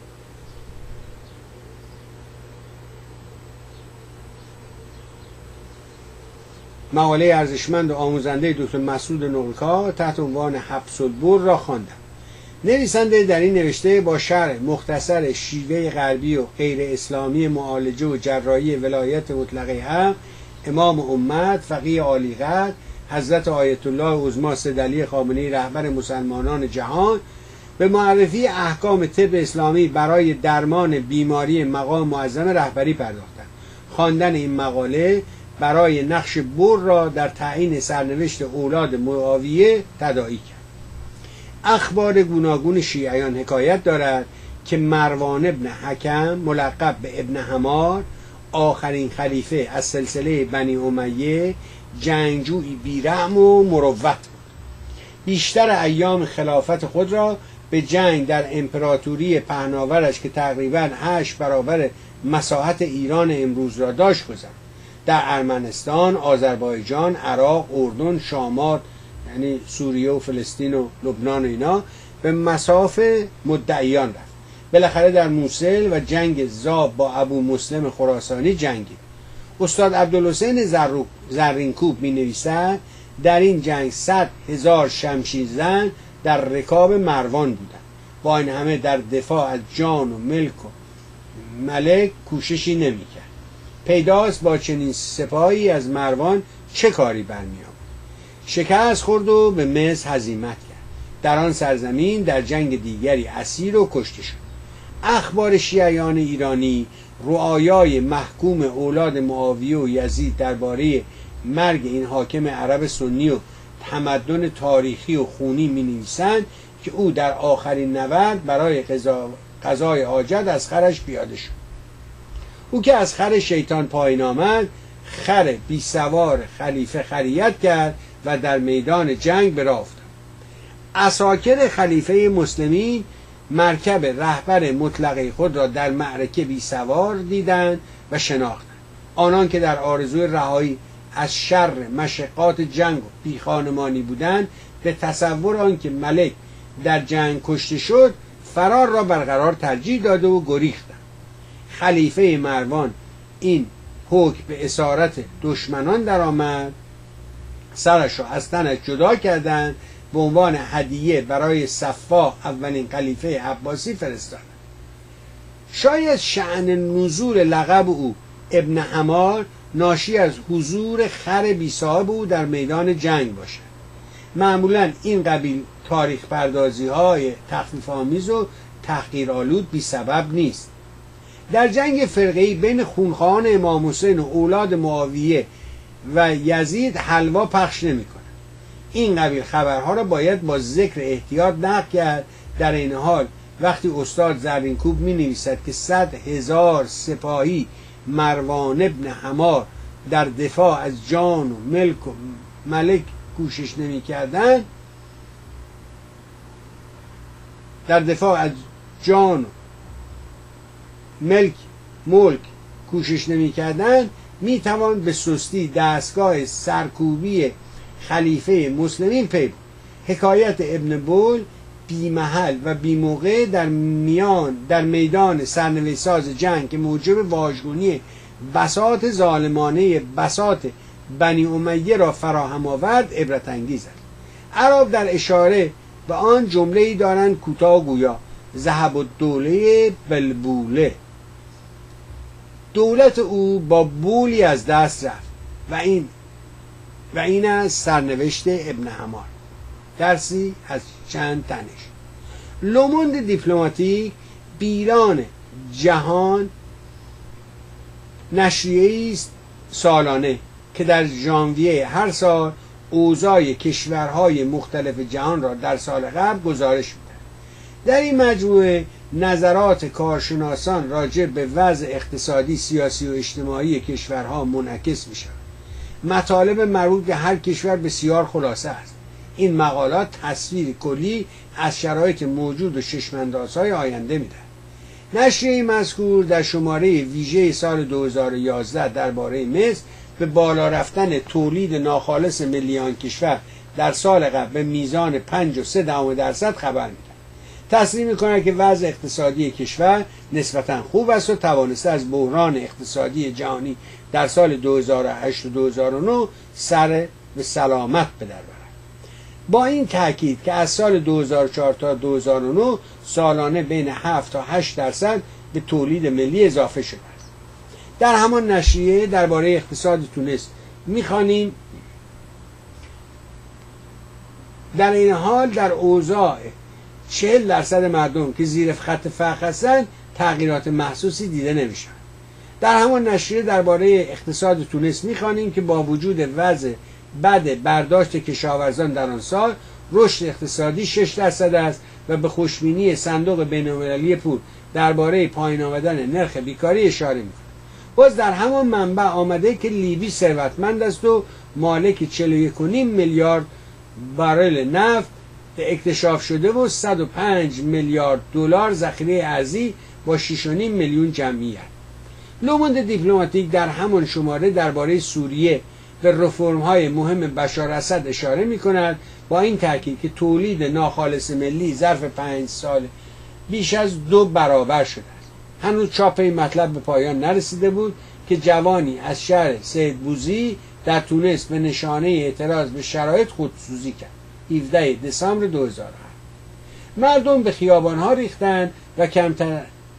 مقاله ارزشمند و آموزنده دکتر مسعود نقره‌کار تحت عنوان حبس البول را خواندم. نویسنده در این نوشته با شرح مختصر شیوه غربی و غیر اسلامی معالجه و جراحی ولایت مطلقه حق امام امت فقیه عالیقدر حضرت آیت الله عظمی سیدعلی خامنه‌ای رهبر مسلمانان جهان به معرفی احکام طب اسلامی برای درمان بیماری مقام معظم رهبری پرداختند. خواندن این مقاله برای نقش بر را در تعیین سرنوشت اولاد معاویه تداعی کرد. اخبار گوناگون شیعیان حکایت دارد که مروان ابن حکم ملقب به ابن حمار، آخرین خلیفه از سلسله بنی امیه، جنگجویی بیرحم و مروت بود. بیشتر ایام خلافت خود را به جنگ در امپراتوری پهناورش که تقریباً هشت برابر مساحت ایران امروز را داشت گذراند. در ارمنستان، آذربایجان، عراق، اردن، شامات یعنی سوریه و فلسطین و لبنان و اینا به مسافه مدعیان رفت. بالاخره در موصل و جنگ زاب با ابو مسلم خراسانی جنگید. استاد عبدالحسین زرینکوب می نویسد در این جنگ صد هزار شمشیرزن در رکاب مروان بودند. با این همه در دفاع از جان و ملک و ملک کوششی نمی کرد. پیداست با چنین سپاهی از مروان چه کاری برمی آمد. شکست خورد و به مصر هزیمت کرد. در آن سرزمین در جنگ دیگری اسیر و کشته شد. اخبار شیعیان ایرانی رؤیای محکوم اولاد معاویه و یزید درباره مرگ این حاکم عرب سنی و تمدن تاریخی و خونی می نویسند که او در آخرین نبرد برای قضای حاجت از خرش پیاده شد. او که از خر شیطان پایین آمد، خر بی سوار خلیفه خریت کرد و در میدان جنگ به راه افتاد. عساکر خلیفه مسلمین مرکب رهبر مطلقه خود را در معرکه بی سوار دیدند و شناختند. آنان که در آرزوی رهایی از شر مشقات جنگ و بی خانمانی بودند، به تصور آنکه ملک در جنگ کشته شد فرار را برقرار ترجیح داده و گریختند. خلیفه مروان این حکم به اسارت دشمنان درآمد، سرش را از تنش جدا کردند، به عنوان هدیه برای صفاح اولین خلیفه عباسی فرستادند. شاید شأن نزول لقب او ابن حمار ناشی از حضور خر بی صاحب او در میدان جنگ باشد. معمولا این قبیل تاریخ پردازی های تخفیف آمیز و تحقیرآلود بی سبب نیست. در جنگ فرقه‌ای بین خونخواهان امام حسین و اولاد معاویه و یزید حلوا پخش نمی‌کنند. این قبیل خبرها را باید با ذکر احتیاط نقل کرد. در این حال وقتی استاد زرینکوب می نویسد که صد هزار سپاهی مروان ابن حمار در دفاع از جان و ملک و ملک کوشش نمی کردن، در دفاع از جان و ملک ملک کوشش نمی کردن، می توان به سستی دستگاه سرکوبی خلیفه مسلمین پی برد. حکایت ابن بول بی محل و بی موقع در میان در میدان سرنوشت‌ساز جنگ که موجب واژگونی بساط ظالمانه بساط بنی امیه را فراهم آورد عبرت انگیز است. عرب در اشاره به آن جمله‌ای دارند کوتاه گویا ذهب الدوله بالبوله، دولت او با بولی از دست رفت و این و این از سرنوشت ابن حمار. درسی از چند تنش. لوموند دیپلماتیک بیران جهان نشریه‌ای است سالانه که در ژانویه هر سال اوضاع کشورهای مختلف جهان را در سال قبل گزارش می‌دهد. در این مجموعه نظرات کارشناسان راجع به وضع اقتصادی، سیاسی و اجتماعی کشورها منعکس می‌شود. مطالب مربوط به هر کشور بسیار خلاصه است. این مقالات تصویر کلی از شرایط موجود و چشم‌اندازهای آینده می‌دهد. نشریه مذکور در شماره ویژه سال دو هزار و یازده درباره مصر به بالا رفتن تولید ناخالص ملی آن کشور در سال قبل به میزان پنج و سه دهم درصد خبر می‌دهد. تصریح می‌کند که وضع اقتصادی کشور نسبتاً خوب است و توانسته از بحران اقتصادی جهانی در سال دو هزار و هشت و دو هزار و نه سر به سلامت به در برد. با این تأکید که از سال دو هزار و چهار تا دو هزار و نه سالانه بین هفت تا هشت درصد به تولید ملی اضافه شده است. در همان نشریه درباره اقتصاد تونس می‌خوانیم در این حال در اوضاع چهل درصد مردم که زیر خط فقر هستند تغییرات محسوسی دیده نمی‌شود. در همان نشریه درباره اقتصاد تونس می‌خوانیم که با وجود وضع بد برداشت کشاورزان در آن سال رشد اقتصادی شش درصد است و به خوشبینی صندوق بین‌المللی پول درباره پایین آمدن نرخ بیکاری اشاره می‌کند. باز در همان منبع آمده که لیبی ثروتمند است و مالک چهل و یک و نیم میلیارد بارل نفت اکتشاف شده و صد و پنج میلیارد دلار ذخیره ارزی با شش و نیم میلیون جمعیت. لوموند دیپلماتیک در همان شماره درباره سوریه به رفرم‌های مهم بشار اسد اشاره می‌کند با این تاکید که تولید ناخالص ملی ظرف پنج سال بیش از دو برابر شده است. هنوز چاپ این مطلب به پایان نرسیده بود که جوانی از شهر سید بوزی در تونس به نشانه اعتراض به شرایط خودسوزی کرد. هفدهم دسامبر دو هزار و هفت مردم به خیابان‌ها ریختند و کمتر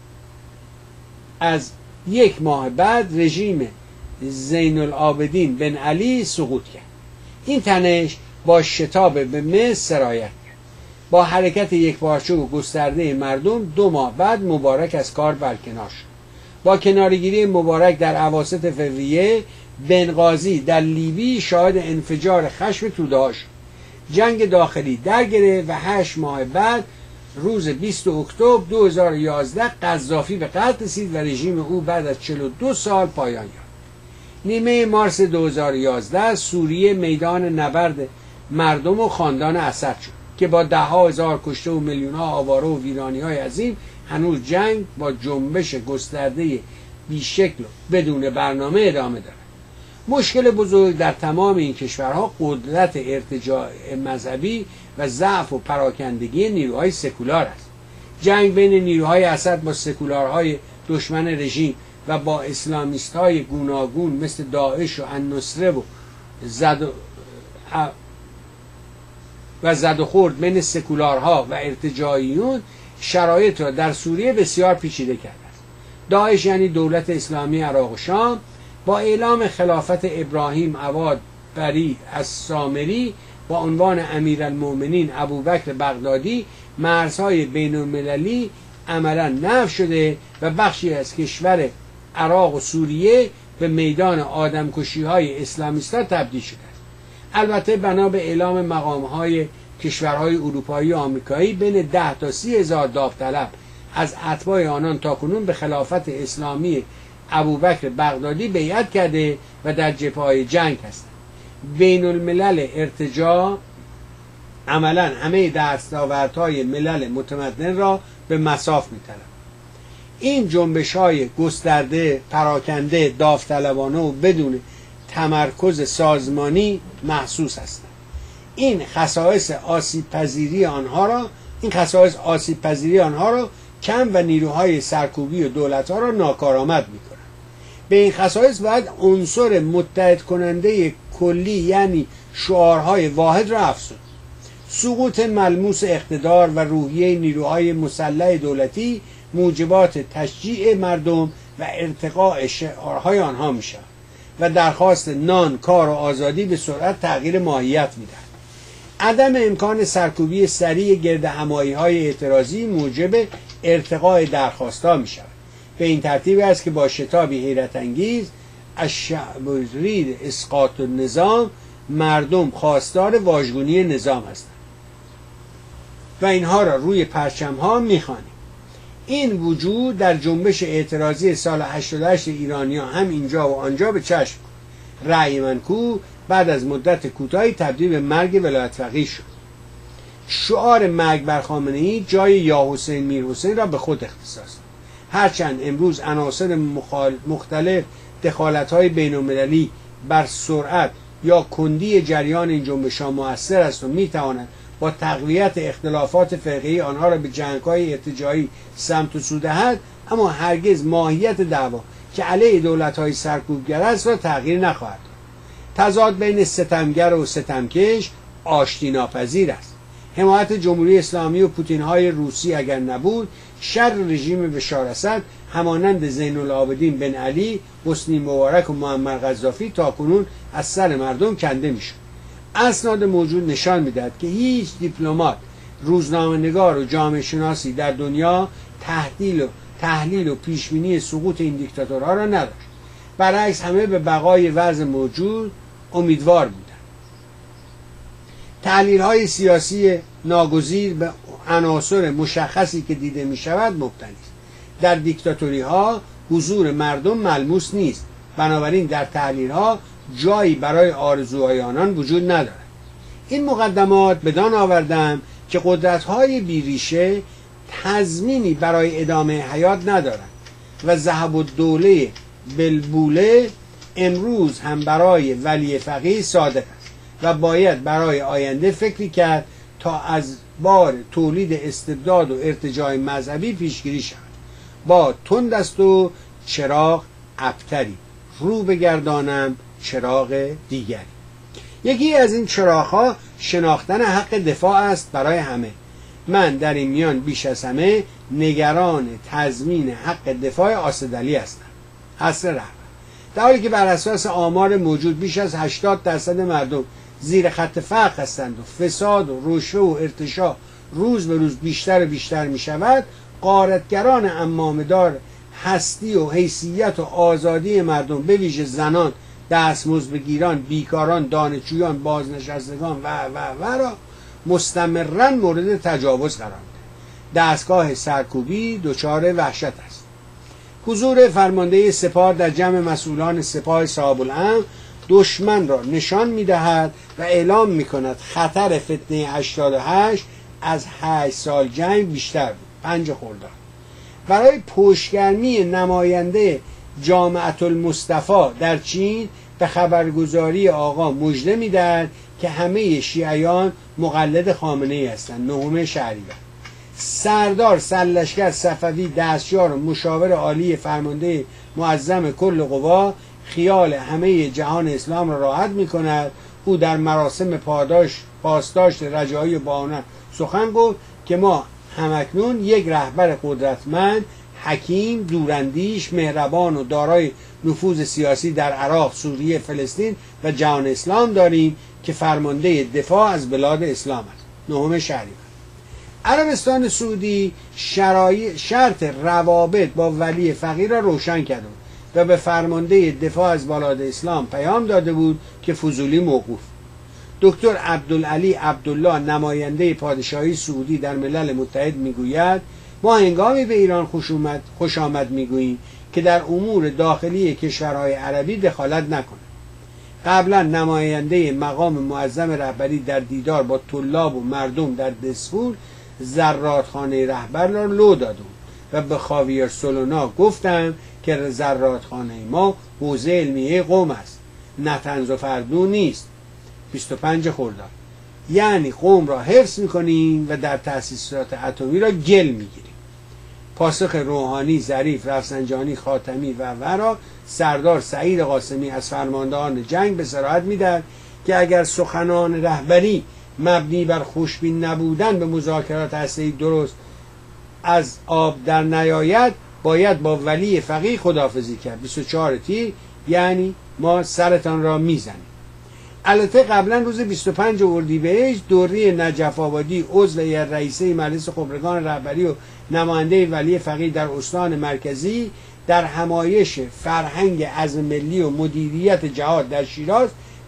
از یک ماه بعد رژیم زین العابدین بن علی سقوط کرد. این تنش با شتاب به مصر سرایت کرد. با حرکت یکپارچه و گسترده مردم دو ماه بعد مبارک از کار برکنار شد. با کنارگیری مبارک در اواسط فوریه بنغازی در لیبی شاهد انفجار خشم توده‌ها شد. جنگ داخلی در گرفت و هشت ماه بعد روز بیستم اکتبر دو هزار و یازده قذافی به قتل رسید و رژیم او بعد از چهل و دو سال پایان یافت. نیمه مارس دو هزار و یازده سوریه میدان نبرد مردم و خاندان اسد شد که با ده ها هزار کشته و میلیون ها آواره و ویرانی های عظیم هنوز جنگ با جنبش گسترده بیشکل و بدون برنامه ادامه دارد. مشکل بزرگ در تمام این کشورها قدرت ارتجاع مذهبی و ضعف و پراکندگی نیروهای سکولار است. جنگ بین نیروهای اسد با سکولارهای دشمن رژیم و با اسلامیست های گوناگون مثل داعش و النصره و زد و, و زد و خورد بین سکولارها و ارتجاعیون شرایط را در سوریه بسیار پیچیده کرده است. داعش یعنی دولت اسلامی عراق و شام با اعلام خلافت ابراهیم عواد بری از سامری با عنوان امیرالمؤمنین ابوبکر بغدادی مرزهای بین المللی عملا نفی شده و بخشی از کشور عراق و سوریه به میدان آدمکشی های اسلامیستا تبدیل شده است. البته بنا به اعلام مقام های کشورهای اروپایی و آمریکایی بین ده تا سی هزار داوطلب از اتباع آنان تاکنون به خلافت اسلامی ابوبکر بغدادی بیعت کرده و در جبهه‌های جنگ هستند. بین الملل ارتجاع عملا همه دستاوردهای ملل متمدن را به مصاف می‌طلبد. این جنبش‌های گسترده، پراکنده، داوطلبانه و بدون تمرکز سازمانی محسوس هستند. این خصایص آسیب پذیری آنها را این خصایص آسیب پذیری آنها را کم و نیروهای سرکوبی و دولت‌ها را ناکارآمد می‌کند. به این خصایص باید عنصر متحد کننده کلی یعنی شعارهای واحد را افزود. سقوط ملموس اقتدار و روحیه نیروهای مسلح دولتی موجبات تشجیع مردم و ارتقاء شعارهای آنها می‌شود و درخواست نان، کار و آزادی به سرعت تغییر ماهیت می‌دهد. عدم امکان سرکوبی سریع گرد همایی‌های اعتراضی موجب ارتقاء درخواست‌ها می‌شود. به این ترتیب است که با شتابی حیرت انگیز از شعب رید اسقاط النظام مردم خواستار واژگونی نظام هستند و اینها را روی پرچم ها میخوانیم. این وجود در جنبش اعتراضی سال هشتاد و هشت ایرانی‌ها هم اینجا و آنجا به چشم رأی من کو بعد از مدت کوتاهی تبدیل به مرگ ولایت فقیه شد. شعار مرگ بر خامنه‌ای جای یا حسین میر حسین را به خود اختصاص. هرچند امروز عناصر مختلف دخالت‌های بین‌المللی بر سرعت یا کندی جریان این جنبش‌ها مؤثر است و می‌تواند با تقویت اختلافات فرقه‌ای آنها را به جنگ‌های ارتجاعی سمت و سو دهد، اما هرگز ماهیت دعوا که علیه دولت‌های سرکوبگر است را تغییر نخواهد داد. تضاد بین ستمگر و ستمکش آشتی ناپذیر است. حمایت جمهوری اسلامی و پوتین‌های روسی اگر نبود، شر رژیم بشار اسد همانند زین العابدین بن علی، حسنی مبارک و معمر قذافی تاکنون از سر مردم کنده میشد. اسناد موجود نشان میدهد که هیچ دیپلمات، روزنامه‌نگار و جامعه شناسی در دنیا تحلیل و تحلیل و پیشبینی سقوط این دیکتاتورها را نداشت. برعکس همه به بقای وضع موجود امیدوار بودند. تحلیل‌های سیاسی ناگزیر به عناصر مشخصی که دیده می‌شود مبتنی است. در دیکتاتوری‌ها حضور مردم ملموس نیست، بنابراین در تحلیل‌ها جایی برای آرزوهای آنان وجود ندارد. این مقدمات بدان آوردم که قدرت‌های بیریشه تضمینی برای ادامه حیات ندارند و ذهب الدوله بلبوله امروز هم برای ولی فقیه صادق است و باید برای آینده فکری کرد تا از بار تولید استبداد و ارتجاع مذهبی پیشگیری شود. با تند است و چراغ ابتری، رو بگردانم چراغ دیگری. یکی از این چراغ‌ها شناختن حق دفاع است برای همه. من در این میان بیش از همه نگران تضمین حق دفاع آسدلی هستم. حسر رهبر. در حالی که بر اساس آمار موجود بیش از هشتاد درصد مردم زیر خط فقر هستند و فساد و رشوه و ارتشاء روز به روز بیشتر و بیشتر می شود، غارتگران عمامه‌دار هستی و حیثیت و آزادی مردم به ویژه زنان، دستمزد بگیران، بیکاران، دانشجویان، بازنشستگان و و و را مستمراً مورد تجاوز قرار می‌دهند. دستگاه سرکوبی دچار وحشت است. حضور فرمانده سپاه در جمع مسئولان سپاه صاحب الامر دشمن را نشان می‌دهد و اعلام می‌کند خطر فتنه هشتاد و هشت از هشت سال جنگ بیشتر بود. پنج خرداد. برای پشتگرمی نماینده جامعة المصطفى در چین به خبرگزاری آقا مژده می‌دهد که همه شیعیان مقلد خامنه‌ای هستند. نهم شهریور. سردار سرلشکر صفوی دستیار و مشاور عالی فرمانده معظم کل قوا خیال همه جهان اسلام را راحت می‌کند. او در مراسم پاداش پاسداشت رجایی بهانه سخن گفت که ما همکنون یک رهبر قدرتمند، حکیم، دوراندیش، مهربان و دارای نفوذ سیاسی در عراق، سوریه، فلسطین و جهان اسلام داریم که فرمانده دفاع از بلاد اسلام است. نهم شهریور. عربستان سعودی شرایط شرط روابط با ولی فقیه را روشن کرده بود و به فرمانده دفاع از بلاد اسلام پیام داده بود که فضولی موقوف. دکتر عبدالعلی عبدالله نماینده پادشاهی سعودی در ملل متحد میگوید ما هنگامی به ایران خوش آمد خوش آمد میگوییم که در امور داخلی کشورهای عربی دخالت نکند. قبلا نماینده مقام معظم رهبری در دیدار با طلاب و مردم در دسفول زرادخانه رهبر را لو داده و به خاویر سولونا گفتند که زرادخانه ما حوزه علمیه قوم است، نه طنز و فردو نیست. بیست و پنج خرداد. یعنی قوم را حفظ میکنیم و در تأسیسات اتمی را گل میگیریم. پاسخ روحانی، ظریف، رفسنجانی، خاتمی و و را سردار سعید قاسمی از فرماندهان جنگ به صراحت میدهد که اگر سخنان رهبری مبنی بر خوشبین نبودن به مذاکرات هسته‌ای درست از آب در نیاید، باید با ولی فقیه خداحافظی کرد. بیست و چهار تیر. یعنی ما سرتان را میزنیم. البته قبلا روز بیست و پنج اردیبهشت دوری نجف آبادی عضو هیئت رئیسه مجلس خبرگان رهبری و نماینده ولی فقیه در استان مرکزی در همایش فرهنگ عزم ملی و مدیریت جهاد در شیراز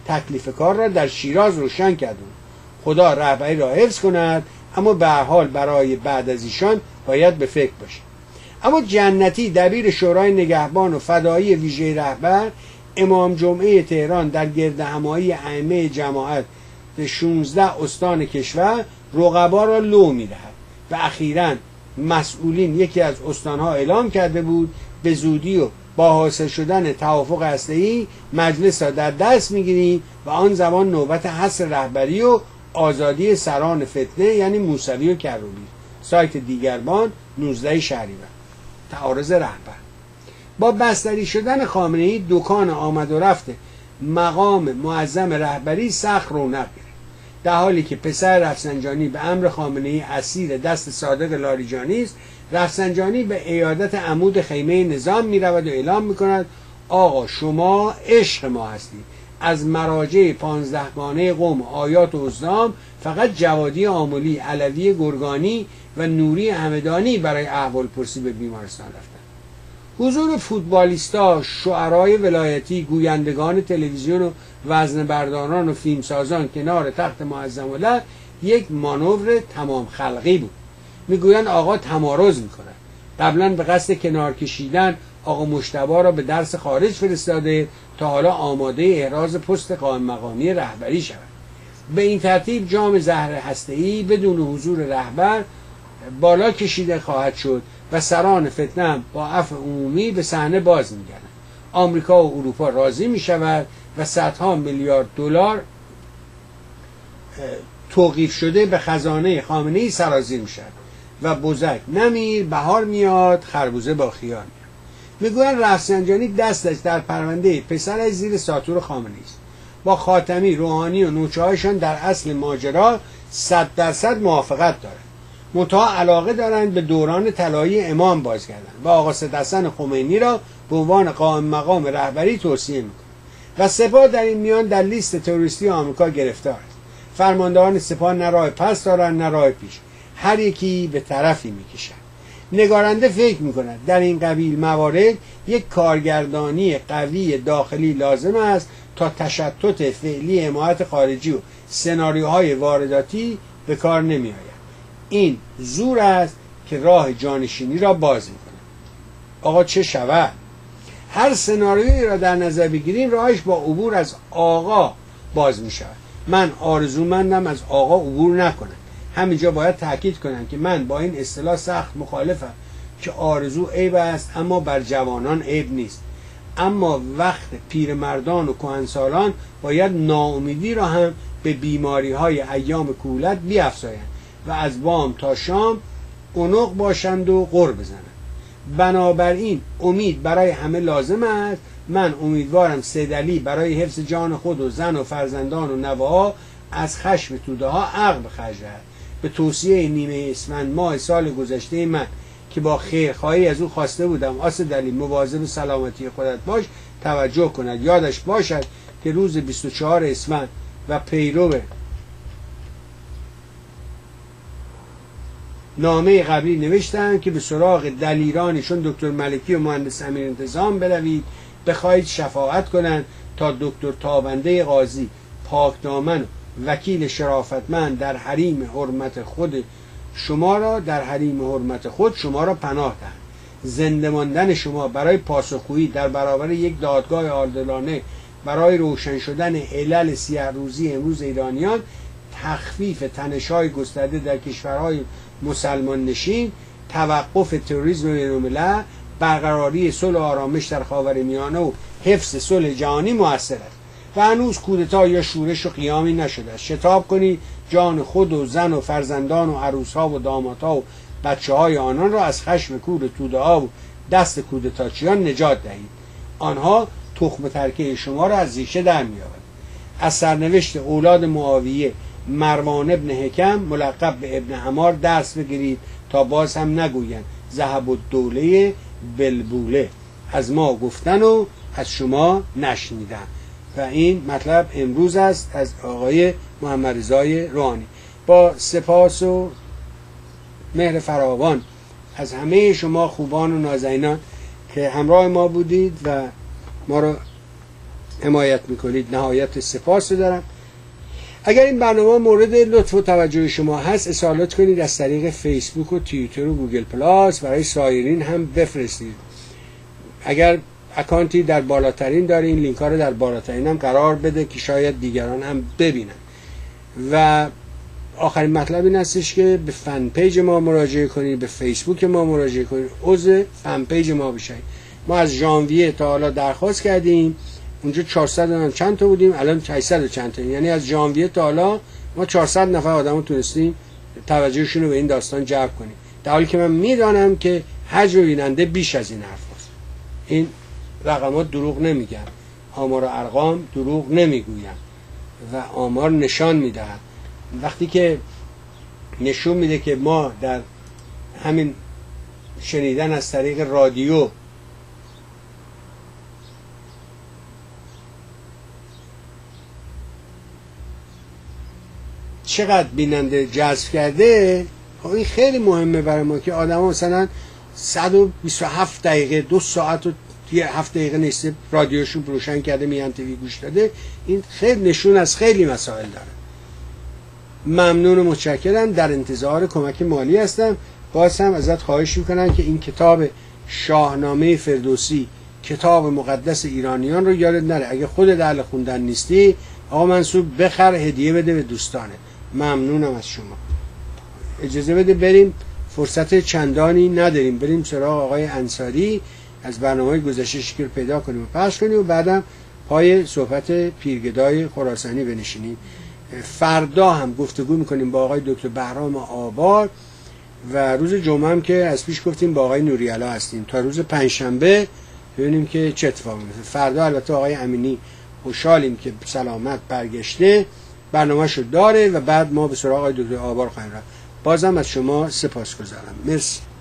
تکلیف کار را در شیراز روشن کردند. خدا رهبری را حفظ کند، اما به هر حال برای بعد از ایشان باید به فکر باشیم. اما جنتی دبیر شورای نگهبان و فدایی ویژه رهبر، امام جمعه تهران در گردهمایی ائمه جماعت به شانزده استان کشور رقبا را لو می‌دهد و اخیراً مسئولین یکی از استانها اعلام کرده بود به زودی و با حاصل شدن توافق هسته‌ای مجلس را در دست می‌گیریم و آن زمان نوبت حصر رهبری و آزادی سران فتنه یعنی موسوی و کروبی. سایت دیگربان نوزده شهریور. تعارض رهبر با بستری شدن خامنه‌ای دکان آمد و رفت مقام معظم رهبری سخت رونق گرفت، در حالی که پسر رفسنجانی به امر خامنه‌ای اسیر دست صادق لاریجانی است. رفسنجانی به عیادت عمود خیمه نظام می رود و اعلام می کند آقا شما عشق ما هستید، از مراجع پانزدهگانه قوم آیات و حسنام فقط جوادی آملی، علوی گرگانی و نوری همدانی برای احوال پرسی به بیمارستان رفتند. حضور فوتبالیستا، شعرای ولایتی، گویندگان تلویزیون و وزنه‌برداران و فیلمسازان کنار تخت معظم الدوله یک مانور تمام خلقی بود. میگویند آقا تمارض میکنه. قبلا به قصد کنار کشیدن آقا مجتبی را به درس خارج فرستاده تا حالا آماده احراز پست قائم مقامی رهبری شود. به این ترتیب جام زهر هسته‌ای بدون حضور رهبر بالا کشیده خواهد شد و سران فتنه با عفو عمومی به صحنه باز میگردند. آمریکا و اروپا راضی میشود و صدها میلیارد دلار توقیف شده به خزانه خامنه‌ای سرازیر میشود و بزک نمیر بهار میاد خربوزه با خیار میاد. میگویند رفسنجانی دستش در پرونده پسرش زیر ساطور خامنه‌ای است. با خاتمی، روحانی و نوچه‌هایشان در اصل ماجرا صد درصد موافقت دارند. منتها علاقه دارند به دوران طلایی امام بازگردند و آقا سیدحسن خمینی را به عنوان قائم مقام رهبری توصیه میکنند و سپاه در این میان در لیست تروریستی آمریکا گرفتار است. فرماندهان سپاه نه راه پس دارند نه راه پیش، هر یکی به طرفی میکشند. نگارنده فکر میکند در این قبیل موارد یک کارگردانی قوی داخلی لازم است تا تشتت فعلی حمایت خارجی و سناریوهای وارداتی به کار نمیآید. این زور است که راه جانشینی را باز میکند. آقا چه شود؟ هر سناریویی را در نظر بگیریم راهش با عبور از آقا باز می شود. من آرزومندم از آقا عبور نکنم. همینجا باید تاکید کنم که من با این اصطلاح سخت مخالفم که آرزو عیب است اما بر جوانان عیب نیست. اما وقت پیرمردان و کهنسالان باید ناامیدی را هم به بیماری های ایام کهولت بیفزایند و از بام تا شام اونق باشند و غر بزنند. بنابراین امید برای همه لازم است. من امیدوارم سید علی برای حفظ جان خود و زن و فرزندان و نوه‌ها از خشم توده ها عقل بخرج دهد. به توصیه نیمه اسفند ماه سال گذشته من که با خیرخواهی از او خواسته بودم آسد علی مواظب سلامتی خودت باش توجه کند. یادش باشد که روز بیست و چهار اسفند و پیرو نامه قبلی نوشتن که به سراغ دلیرانشون دکتر ملکی و مهندس امیر انتظام بروید، بخواهید شفاعت کنند تا دکتر تابنده قاضی پاکدامن وکیل شرافتمند در حریم حرمت خود شما را در حریم حرمت خود شما را پناه دهند. زنده ماندن شما برای پاسخگویی در برابر یک دادگاه عادلانه برای روشن شدن علل سیاه روزی امروز ایرانیان، تخفیف تنش‌های گسترده در کشورهای مسلمان نشین، توقف تروریسم بین‌الملل، برقراری صلح و آرامش در خاورمیانه و حفظ صلح جهانی مؤثر است و هنوز کودتا یا شورش و قیامی نشده است. شتاب کنید جان خود و زن و فرزندان و عروس‌ها و دامادها و بچه‌های آنان را از خشم کور توده‌ها و دست کودتاچیان نجات دهید. آنها تخم ترکه شما را از ریشه در می‌یابند. از سرنوشت اولاد معاویه مروان ابن حکم ملقب به ابن عمار درس بگیرید تا باز هم نگویند ذهب الدوله بلبوله، از ما گفتن و از شما نشنیدن. و این مطلب امروز است از آقای محمد رضای روحانی. با سپاس و مهر فراوان از همه شما خوبان و نازنینان که همراه ما بودید و ما را حمایت میکنید نهایت سپاس رو دارم. اگر این برنامه مورد لطف و توجه شما هست اصالت کنید از طریق فیسبوک و توییتر و گوگل پلاس، برای سایرین هم بفرستید. اگر اکانتی در بالاترین دارین لینک ها رو در بالاترین هم قرار بده که شاید دیگران هم ببینن. و آخرین مطلب این هستش که به فن پیج ما مراجعه کنید، به فیسبوک ما مراجعه کنید، عضو فن پیج ما بشید. ما از ژانویه تا حالا درخواست کردیم، اونجا چهارصد هم چند تا بودیم، الان هشتصد چند تا، یعنی از ژانویه تا حالا ما چهارصد نفر آدمو تونستیم توجهشون رو به این داستان جلب کنیم، در حالی که من میدانم که حجم بیننده بیش از این حرف هست. این رقمات دروغ نمیگن، آمار و ارقام دروغ نمیگوین و آمار نشان میدهد. وقتی که نشون میده که ما در همین شنیدن از طریق رادیو چقدر بیننده جذب کرده، خب این خیلی مهمه برای ما که آدما مثلا صد و بیست و هفت دقیقه دو ساعت و یه هفت دقیقه نیست رادیوشون روشن کرده میان تیوی گوش داده. این خیلی نشون از خیلی مسائل داره. ممنون و متشکرم، در انتظار کمک مالی هستم. باز هم ازت خواهش میکنم که این کتاب شاهنامه فردوسی، کتاب مقدس ایرانیان رو یادت نره. اگه خودت اهل خوندن نیستی آقا منصور بخر هدیه بده به دوستانه. ممنونم از شما. اجازه بده بریم، فرصت چندانی نداریم، بریم سراغ آقای انصاری از برنامه گذشته شکل پیدا کنیم و پخش کنیم و بعدم پای صحبت پیرگدای خراسانی بنشینیم. فردا هم گفتگو میکنیم با آقای دکتر بهرام آباد و روز جمعه هم که از پیش گفتیم با آقای نوری‌علا هستیم تا روز پنجشنبه ببینیم که چه اتفاقی میفته. فردا البته آقای امینی خوشحالیم که سلامت برگشته، برنامه‌شو داره و بعد ما به سراغ آقای دکتر آباد خواهیم رفت. بازم از شما سپاسگزارم. مرسی.